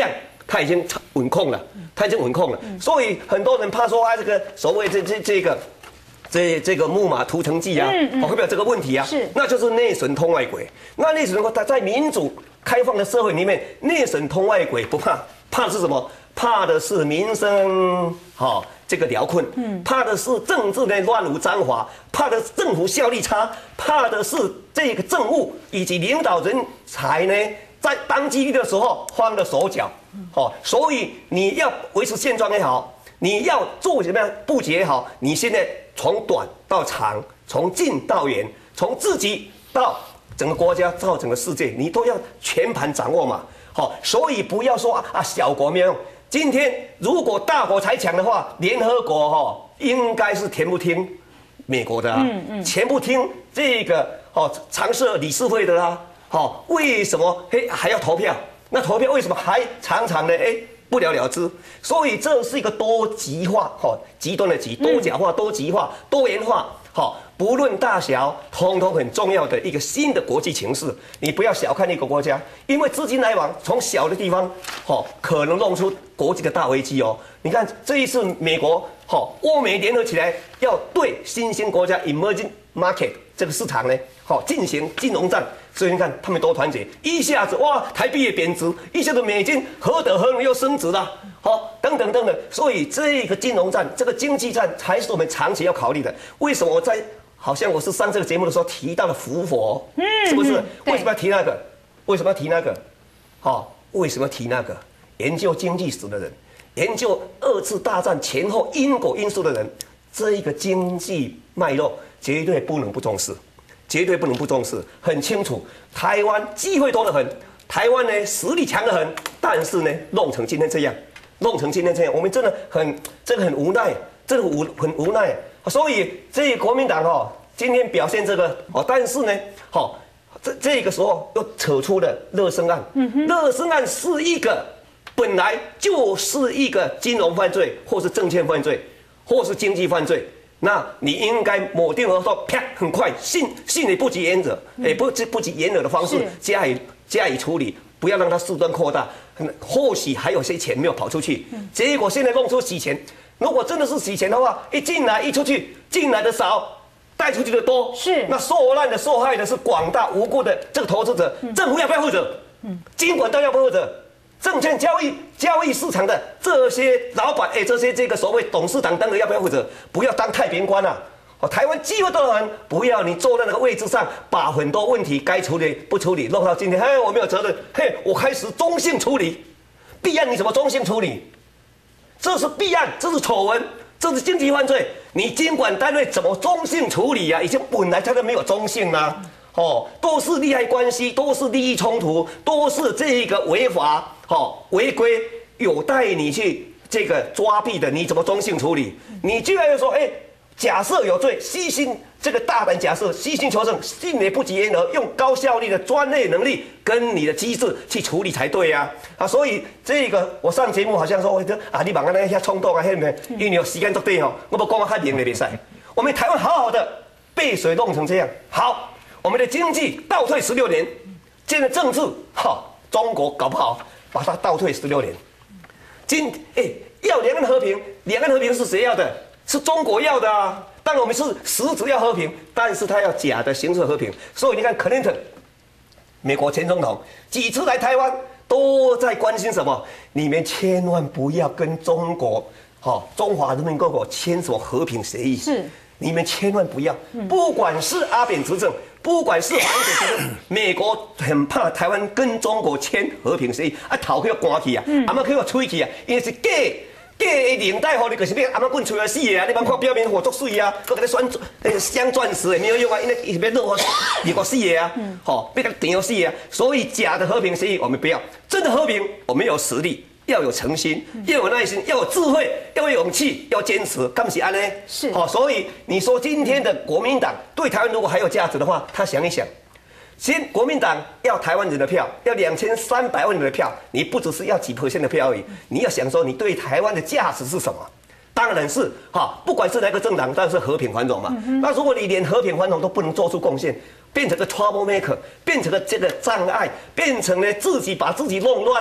他已经稳控了，他已经稳控了。所以很多人怕说啊，这个所谓这这这个。这这个木马屠城记啊，嗯嗯、会不会有这个问题啊？是，那就是内神通外鬼。那内神通，它在民主开放的社会里面，内神通外鬼不怕，怕的是什么？怕的是民生好、哦、这个辽困，嗯，怕的是政治的乱无章法，怕的是政府效率差，怕的是这个政务以及领导人才呢，在当机立的时候慌了手脚，好、哦，所以你要维持现状也好。你要做什么样布局也好，你现在从短到长，从近到远，从自己到整个国家到整个世界，你都要全盘掌握嘛。好，所以不要说啊啊小国没有用。今天如果大国才强的话，联合国哈应该是全部听美国的啊，嗯嗯，全部听这个哦常设理事会的啦。好，为什么嘿还要投票？那投票为什么还常常的哎？不了了之，所以这是一个多极化，哈，极端的极，多角化、多极化、多元化，好，不论大小，通通很重要的一个新的国际情势。你不要小看一个国家，因为资金来往从小的地方，好，可能弄出国际的大危机哦。你看这一次美国，好，欧美联合起来要对新兴国家 emerging market 这个市场呢，好进行金融战。所以你看他们多团结，一下子哇，台币也贬值，一下子美金何德何能又升值了，好，等等等等。所以这个金融战，这个经济战才是我们长期要考虑的。为什么我在好像我是上这个节目的时候提到了伏佛，嗯，是不是？为什么要提那个？为什么要提那个？好，为什么要提那个？研究经济史的人，研究二次大战前后因果因素的人，这一个经济脉络绝对不能不重视。绝对不能不重视，很清楚。台湾机会多得很，台湾呢实力强得很，但是呢弄成今天这样，弄成今天这样，我们真的很这个很无奈，真的无很无奈。所以这国民党哦，今天表现这个哦，但是呢，好、哦、这这个时候又扯出了乐生案，嗯、乐生案是一个本来就是一个金融犯罪，或是证券犯罪，或是经济犯罪。那你应该抹定而后，啪，很快信信你不及言者，哎、嗯，不不及言者的方式加以加以处理，不要让它事端扩大。或许还有些钱没有跑出去，嗯、结果现在弄出洗钱。如果真的是洗钱的话，一进来一出去，进来的少，带出去的多，是那受难的受害的是广大无辜的这个投资者，嗯、政府要不要负责？嗯，金管都要不要负责？证券交易交易市场的这些老板，哎，这些这个所谓董事长等人要不要负责？不要当太平官啊！哦，台湾机会多得很，不要你坐在那个位置上，把很多问题该处理不处理，弄到今天，嘿，我没有责任，嘿，我开始中性处理。弊案你怎么中性处理？这是弊案，这是丑闻，这是经济犯罪，你监管单位怎么中性处理啊？已经本来它都没有中性啦。哦，都是利害关系，都是利益冲突，都是这个违法，哦，违规，有待你去这个抓弊的，你怎么中性处理？你居然又说，哎，假设有罪，虚心这个大胆假设，虚心求证，信也不及言而，用高效率的专业能力跟你的机制去处理才对呀、啊！啊，所以这个我上节目好像说，啊，你把那那些冲动啊，那没，因为有时间都对哦，我不光看脸的比赛，我们台湾好好的被水弄成这样，好。我们的经济倒退十六年，现在政治哈，中国搞不好把它倒退十六年。今哎，要两岸和平，两岸和平是谁要的？是中国要的啊。当然我们是实质要和平，但是他要假的形式和平。所以你看克林顿，美国前总统几次来台湾都在关心什么？你们千万不要跟中国哈中华人民共和国签什么和平协议。是。你们千万不要，不管是阿扁执政，不管是韩国执政，美国很怕台湾跟中国签和平协议，啊头去要关起啊，阿妈去要吹起啊，因为是假假的领带吼，你可是要阿妈棍吹来死的啊！你别看表面火作水啊，搁给你选那个镶钻石也没有用啊，因为伊要热火热火死的啊，吼，别给你点死的啊！所以假的和平协议我们不要，真的和平我们有实力。要有诚心，要有耐心，要有智慧，要有勇气，要坚持，干不起安呢？是，好，所以你说今天的国民党对台湾如果还有价值的话，他想一想，先国民党要台湾人的票，要两千三百万人的票，你不只是要几%的票而已，你要想说你对台湾的价值是什么？当然是哈，不管是哪个政党，当然是和平繁荣嘛。嗯、那如果你连和平繁荣都不能做出贡献，变成个 trouble maker， 变成了这个障碍，变成了自己把自己弄乱的。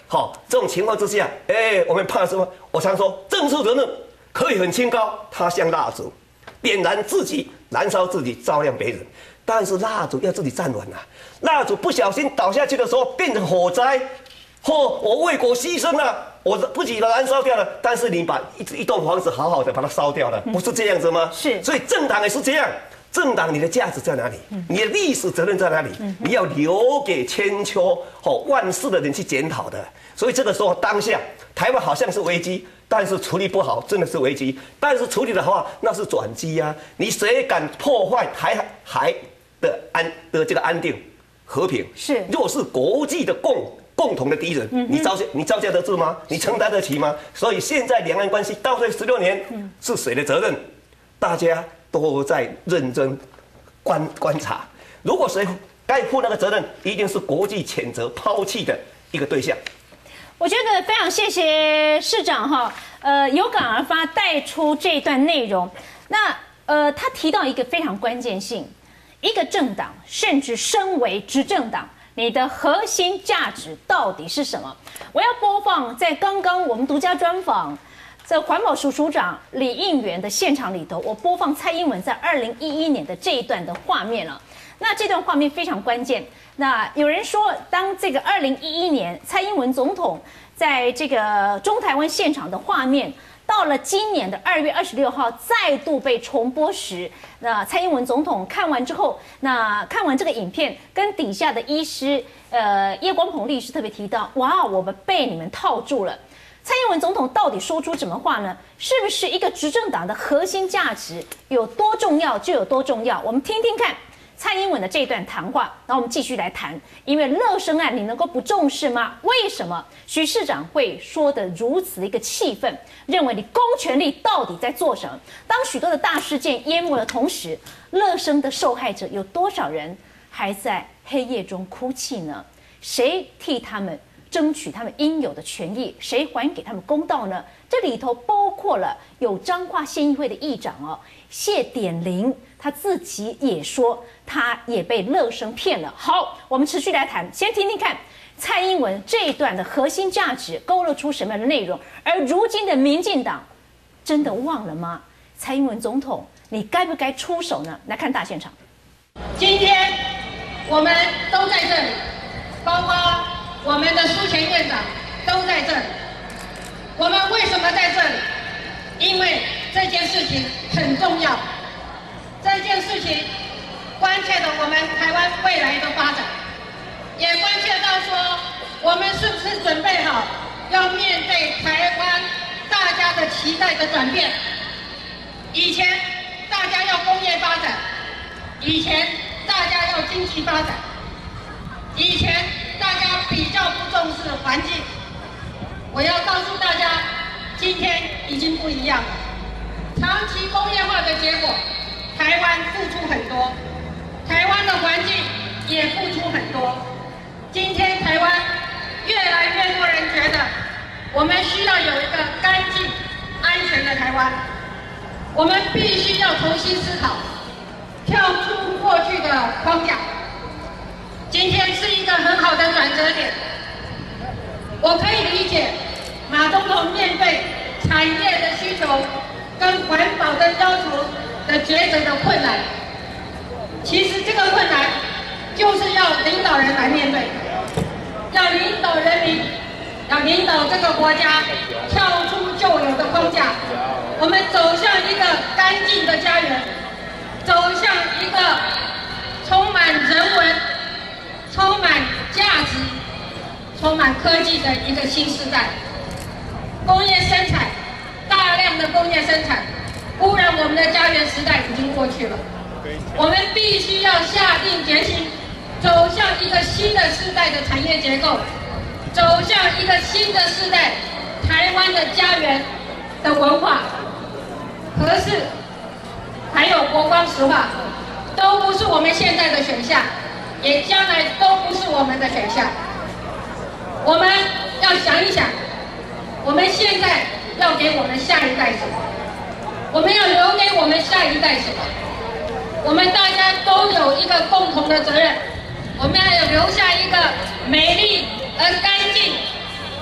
好，这种情况之下，哎，我们怕什么？我常说，政治人物可以很清高，他像蜡烛，点燃自己，燃烧自己，照亮别人。但是蜡烛要自己站稳啊，蜡烛不小心倒下去的时候变成火灾，嚯、哦，我为国牺牲了，我自己燃烧掉了。但是你把一一栋房子好好的把它烧掉了，不是这样子吗？ 是。 所以政党也是这样。政党你的价值在哪里？你的历史责任在哪里？你要留给千秋哦万世的人去检讨的。所以这个时候当下台湾好像是危机，但是处理不好真的是危机。但是处理的话那是转机呀。你谁敢破坏台海的安的这个安定和平？ 是。 若是国际的共共同的敌人，你招架你招架得住吗？你承担得起吗？所以现在两岸关系倒退十六年，是谁的责任？大家都在认真观观察，如果谁该负那个责任，一定是国际谴责、抛弃的一个对象。 我觉得非常谢谢市长哈，呃，有感而发带出这段内容。那呃，他提到一个非常关键性，一个政党甚至身为执政党，你的核心价值到底是什么？我要播放在刚刚我们独家专访。在环保署署长李应元的现场里头，我播放蔡英文在二零一一年的这一段的画面了。那这段画面非常关键。那有人说，当这个二零一一年蔡英文总统在这个中台湾现场的画面，到了今年的二月二十六号再度被重播时，那蔡英文总统看完之后，那看完这个影片，跟底下的医师，呃，叶光鹏律师特别提到，哇，我们被你们套住了。蔡英文总统到底说出什么话呢？是不是一个执政党的核心价值有多重要就有多重要？我们听听看蔡英文的这段谈话，然后我们继续来谈。因为乐生案你能够不重视吗？为什么徐市长会说得如此的一个气愤？认为你公权力到底在做什么？当许多的大事件淹没的同时，乐生的受害者有多少人还在黑夜中哭泣呢？谁替他们争取他们应有的权益？谁还给他们公道呢？这里头包括了有彰化县议会的议长哦，谢典林，他自己也说他也被乐生骗了。好，我们持续来谈，先听听看蔡英文这一段的核心价值勾勒出什么样的内容，而如今的民进党真的忘了吗？蔡英文总统，你该不该出手呢？来看大现场。 今天我们都在这里，包括我们的苏前院长都在这里。我们为什么在这里？因为这件事情很重要，这件事情关切到我们台湾未来的发展，也关切到说我们是不是准备好要面对台湾大家的期待的转变。以前大家要工业发展，以前大家要经济发展，以前大家比较不重视环境。我要告诉大家，今天已经不一样了。长期工业化的结果，台湾付出很多，台湾的环境也付出很多。今天台湾越来越多人觉得，我们需要有一个干净、安全的台湾。我们必须要重新思考，跳出过去的框架。今天是一个很好的转折点。我可以理解马总统面对产业的需求跟环保的要求的抉择的困难。其实这个困难就是要领导人来面对，要领导人民，要领导这个国家跳出旧有的框架，我们走向一个干净的家园，走向一个充满人文、充满价值、充满科技的一个新时代。工业生产，大量的工业生产，污染我们的家园时代已经过去了。我们必须要下定决心，走向一个新的世代的产业结构，走向一个新的世代台湾的家园的文化。可是，还有国光石化，都不是我们现在的选项，也将来都不是我们的选项。我们要想一想，我们现在要给我们下一代什么？我们要留给我们下一代什么？我们大家都有一个共同的责任，我们要留下一个美丽而干净、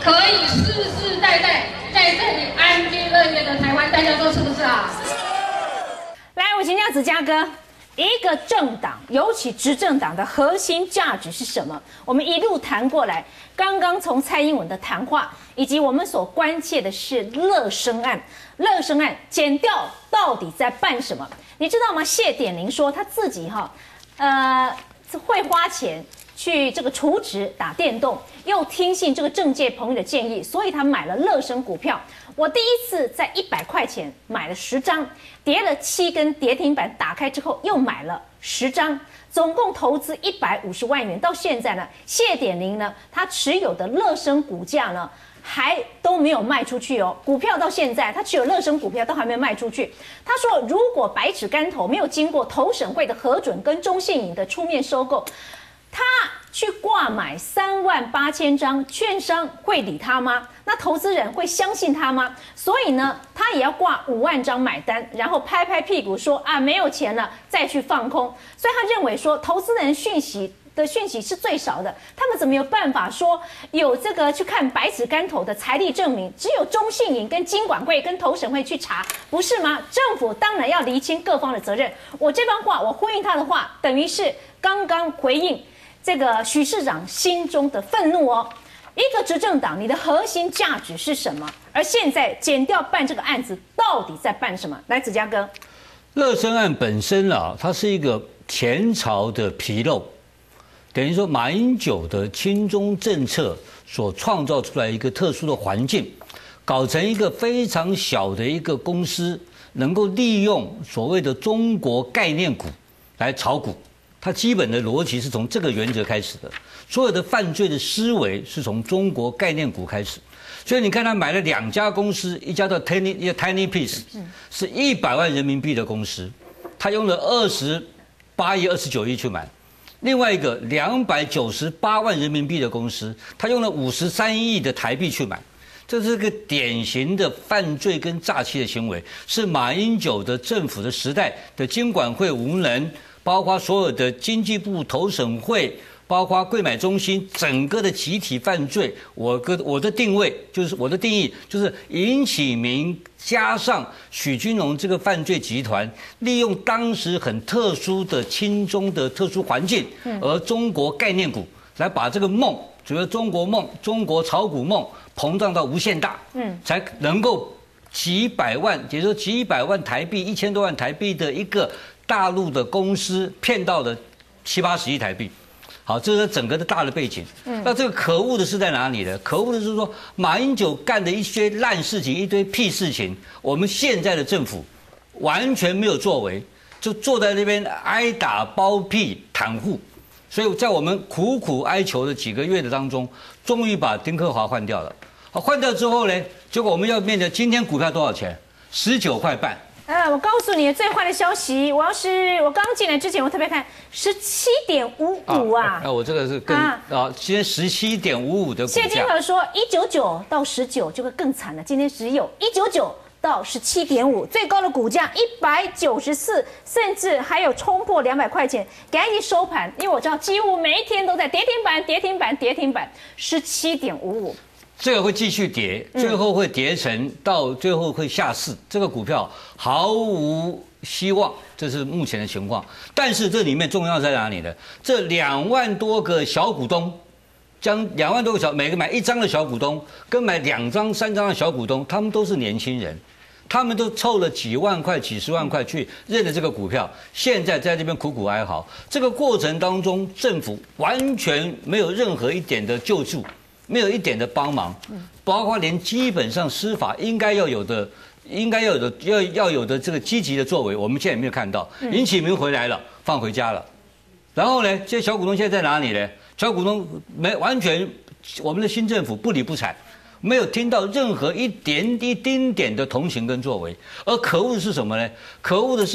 可以世世代代在这里安居乐业的台湾，大家说是不是啊？ 来，我请教子嘉哥，一个政党，尤其执政党的核心价值是什么？我们一路谈过来，刚刚从蔡英文的谈话，以及我们所关切的是乐生案，乐生案检调到底在办什么？你知道吗？谢点玲说他自己哈，呃，会花钱去这个储值打电动，又听信这个政界朋友的建议，所以他买了乐生股票。我第一次在一百块钱买了十张，跌了七根跌停板，打开之后又买了十张，总共投资一百五十万元。到现在呢，谢点玲呢，他持有的乐生股价呢，还都没有卖出去哦。股票到现在，他持有乐生股票都还没有卖出去。他说，如果百尺竿头没有经过投审会的核准跟中信银的出面收购，他去挂买三万八千张，券商会理他吗？那投资人会相信他吗？所以呢，他也要挂五万张买单，然后拍拍屁股说啊，没有钱了，再去放空。所以他认为说，投资人讯息的讯息是最少的，他们怎么有办法说有这个去看百尺竿头的财力证明？只有中信银跟金管会跟投审会去查，不是吗？政府当然要厘清各方的责任。我这番话，我呼应他的话，等于是刚刚回应这个许市长心中的愤怒哦。一个执政党，你的核心价值是什么？而现在检调办这个案子，到底在办什么？来，子嘉哥， 乐生案本身啊，它是一个前朝的纰漏，等于说马英九的亲中政策所创造出来一个特殊的环境，搞成一个非常小的一个公司，能够利用所谓的中国概念股来炒股。它基本的逻辑是从这个原则开始的，所有的犯罪的思维是从中国概念股开始，所以你看他买了两家公司，一家叫 Tiny 一个 Tiny Piece， 是一百万人民币的公司，他用了二十八亿、二十九亿去买；另外一个两百九十八万人民币的公司，他用了五十三亿的台币去买。这是个典型的犯罪跟诈欺的行为，是马英九的政府的时代的金管会无能。包括所有的经济部投审会，包括柜买中心，整个的集体犯罪，我跟我的定位就是我的定义就是尹启明加上许君荣这个犯罪集团，利用当时很特殊的亲中的特殊环境，而中国概念股来把这个梦，主要中国梦、中国炒股梦膨胀到无限大，嗯，才能够几百万，也就是说几百万台币、一千多万台币的一个。大陆的公司骗到了七八十亿台币，好，这是整个的大的背景。嗯，那这个可恶的是在哪里呢？可恶的是说马英九干的一些烂事情，一堆屁事情，我们现在的政府完全没有作为，就坐在那边挨打包庇袒护。所以在我们苦苦哀求的几个月的当中，终于把丁克华换掉了。好，换掉之后呢，结果我们要面对今天股票多少钱？十九块半。 呃，我告诉你最坏的消息，我要是我刚进来之前，我特别看十七点五五啊。 那、啊、我这个是跟啊，啊今天十七点五五的股价。 谢金河说一九九到十九就会更惨了，今天只有一九九到十七点五，最高的股价一百九十四，甚至还有冲破两百块钱，赶紧收盘，因为我知道几乎每一天都在跌停板、跌停板、跌停板，十七点五五。 这个会继续跌，最后会跌成到最后会下市，这个股票毫无希望，这是目前的情况。但是这里面重要在哪里呢？这两万多个小股东，将两万多个小每个买一张的小股东，跟买两张、三张的小股东，他们都是年轻人，他们都凑了几万块、几十万块去认了这个股票，现在在这边苦苦哀嚎。这个过程当中，政府完全没有任何一点的救助。没有一点的帮忙，包括连基本上司法应该要有的、应该要有的、要要有的这个积极的作为，我们现在也没有看到。尹启明回来了，放回家了，然后呢，这些小股东现在在哪里呢？小股东没完全，我们的新政府不理不睬，没有听到任何一点一丁点的同情跟作为。而可恶的是什么呢？可恶的是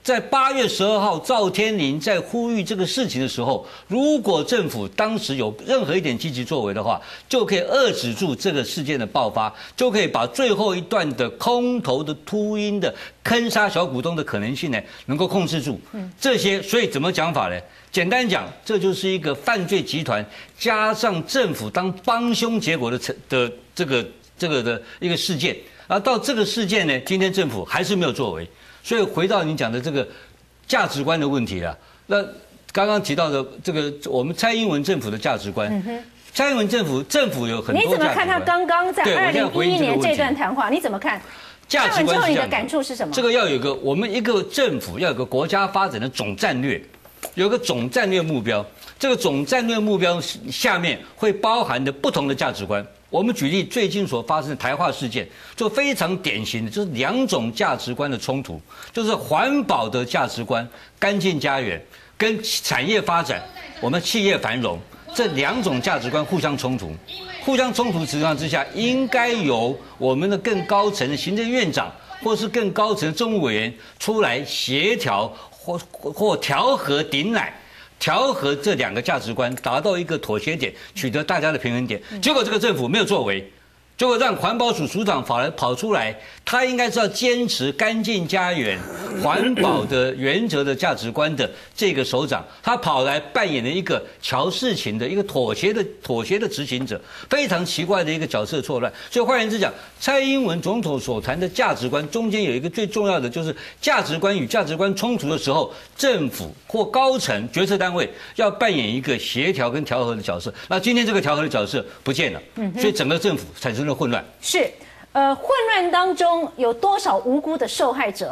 在八月十二号，赵天麟在呼吁这个事情的时候，如果政府当时有任何一点积极作为的话，就可以遏制住这个事件的爆发，就可以把最后一段的空头的秃鹰的坑杀小股东的可能性呢，能够控制住。这些，所以怎么讲法呢？简单讲，这就是一个犯罪集团加上政府当帮凶结果的成的这个这个的一个事件。而到这个事件呢，今天政府还是没有作为。所以回到你讲的这个价值观的问题了，那刚刚提到的这个我们蔡英文政府的价值观，嗯、蔡英文政府政府有很多价值观。 你怎么看他刚刚在二零一一年这段谈话？你怎么看？ 价值观是这样的。 你的感触是什么？ 这个要有一个我们一个政府要有个国家发展的总战略，有个总战略目标。这个总战略目标下面会包含的不同的价值观。我们举例最近所发生的台化事件，就非常典型的，就是两种价值观的冲突，就是环保的价值观、干净家园跟产业发展、我们企业繁荣这两种价值观互相冲突。互相冲突情况之下，应该由我们的更高层的行政院长或是更高层的政务委员出来协调或或调和顶奶。调和这两个价值观，达到一个妥协点，取得大家的平衡点。结果这个政府没有作为，结果让环保署署长跑来跑出来，他应该是要坚持干净家园、环保的原则的价值观的这个首长，他跑来扮演了一个瞧事情的一个妥协的妥协的执行者，非常奇怪的一个角色错乱。所以换言之讲，蔡英文总统所谈的价值观中间有一个最重要的，就是价值观与价值观冲突的时候，政府或高层决策单位要扮演一个协调跟调和的角色。那今天这个调和的角色不见了，所以整个政府产生了混乱。 是，呃，混乱当中有多少无辜的受害者？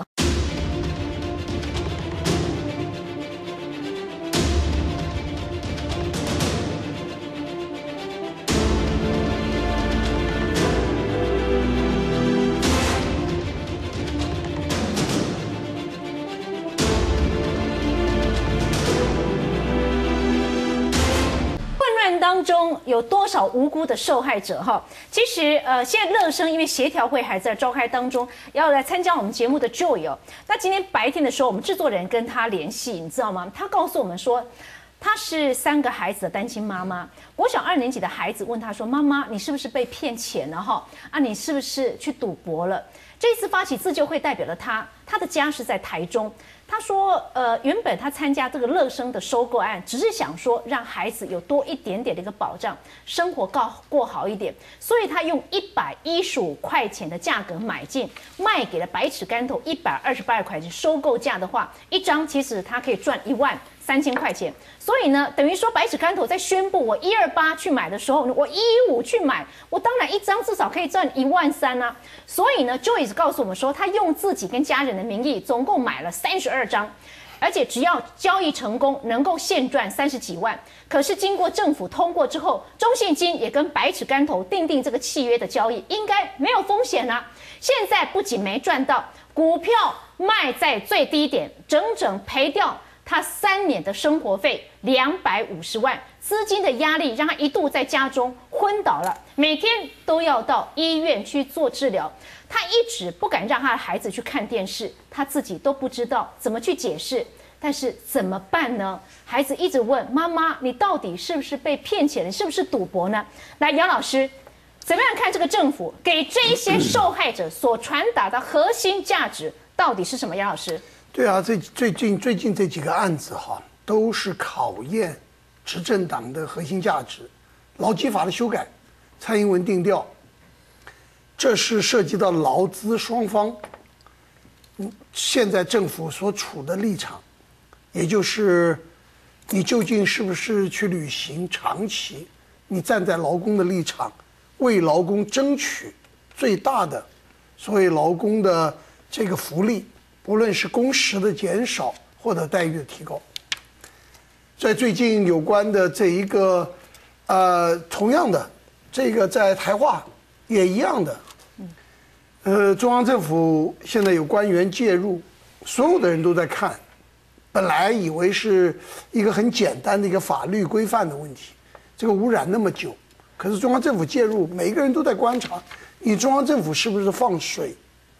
当中有多少无辜的受害者？哈，其实呃，现在乐生因为协调会还在召开当中，要来参加我们节目的 Joy 哦。那今天白天的时候，我们制作人跟他联系，你知道吗？他告诉我们说，他是三个孩子的单亲妈妈。国小二年级的孩子问他说：“妈妈，你是不是被骗钱了？哈啊，你是不是去赌博了？”这次发起自救会代表了他，他的家是在台中。他说，呃，原本他参加这个乐生的收购案，只是想说让孩子有多一点点的一个保障，生活过过好一点，所以他用一百一十五块钱的价格买进，卖给了百尺竿头一百二十八块钱，收购价的话，一张其实他可以赚一万三千块钱。所以呢，等于说百尺竿头在宣布我一二八去买的时候，我一一五去买，我当然一张至少可以赚一万三啊。所以呢 ，Joyce 告诉我们说，他用自己跟家人的名义，总共买了三十二张。而且只要交易成功，能够现赚三十几万。可是经过政府通过之后，中信金也跟百尺竿头订定这个契约的交易，应该没有风险啊。现在不仅没赚到，股票卖在最低点，整整赔掉他三年的生活费两百五十万，资金的压力让他一度在家中昏倒了，每天都要到医院去做治疗。他一直不敢让他的孩子去看电视，他自己都不知道怎么去解释。但是怎么办呢？孩子一直问妈妈：“你到底是不是被骗钱？你是不是赌博呢？”来，杨老师，怎么样看这个政府给这一些受害者所传达的核心价值到底是什么？杨老师， 对啊，这最近最近这几个案子哈，都是考验执政党的核心价值。劳基法的修改，蔡英文定调。这是涉及到劳资双方，嗯，现在政府所处的立场，也就是你究竟是不是去履行长期，你站在劳工的立场，为劳工争取最大的所谓劳工的这个福利，不论是工时的减少或者待遇的提高。在最近有关的这一个，呃，同样的，这个在台化也一样的。呃，中央政府现在有官员介入，所有的人都在看。本来以为是一个很简单的一个法律规范的问题，这个污染那么久，可是中央政府介入，每一个人都在观察，你中央政府是不是放水，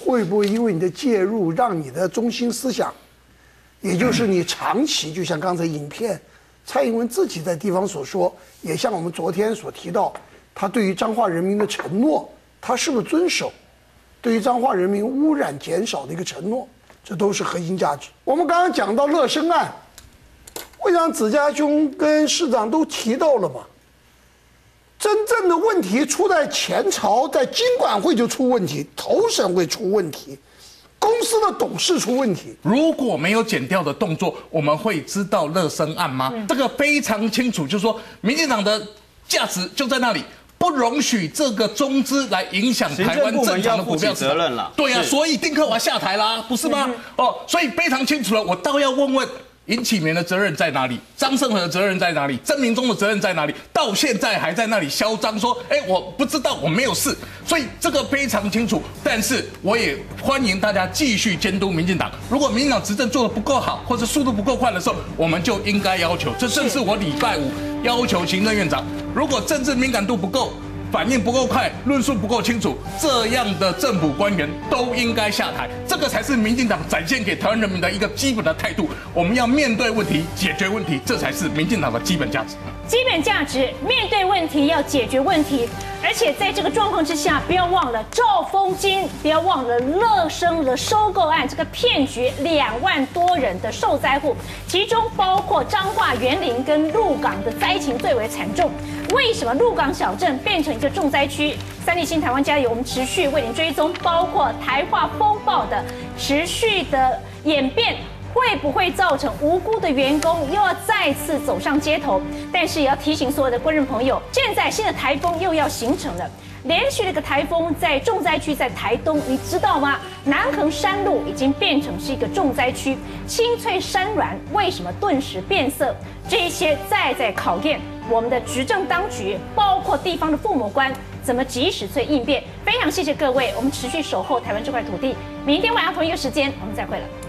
会不会因为你的介入，让你的中心思想，也就是你长期，就像刚才影片蔡英文自己在地方所说，也像我们昨天所提到，他对于彰化人民的承诺，他是不是遵守？对于彰化人民污染减少的一个承诺，这都是核心价值。我们刚刚讲到乐生案，会长子家兄跟市长都提到了嘛，真正的问题出在前朝，在金管会就出问题，投审会出问题，公司的董事出问题。 如果没有检调的动作，我们会知道乐生案吗？嗯、这个非常清楚，就是说民进党的价值就在那里。不容许这个中资来影响台湾正常的股票责任了。 对啊，所以丁克华下台啦，不是吗？哦，所以非常清楚了。我倒要问问尹启明的责任在哪里？张胜和的责任在哪里？曾明忠的责任在哪里？到现在还在那里嚣张说，哎，我不知道，我没有事。所以这个非常清楚。但是我也欢迎大家继续监督民进党。如果民进党执政做得不够好，或者速度不够快的时候，我们就应该要求。这正是我礼拜五要求行政院长。如果政治敏感度不够，反应不够快，论述不够清楚，这样的政府官员都应该下台。这个才是民进党展现给台湾人民的一个基本的态度。我们要面对问题，解决问题，这才是民进党的基本价值。 基本价值，面对问题要解决问题，而且在这个状况之下，不要忘了兆丰金，不要忘了乐生的收购案这个骗局，两万多人的受灾户，其中包括彰化园林跟鹿港的灾情最为惨重。为什么鹿港小镇变成一个重灾区？三立新台湾加油，我们持续为您追踪，包括台化风暴的持续的演变。会不会造成无辜的员工又要再次走上街头？但是也要提醒所有的观众朋友，现在新的台风又要形成了，连续的一个台风在重灾区，在台东，你知道吗？南横山路已经变成是一个重灾区，青翠山峦为什么顿时变色？这一些再在考验我们的执政当局，包括地方的父母官怎么及时做应变。非常谢谢各位，我们持续守候台湾这块土地。明天晚上同一个时间，我们再会了。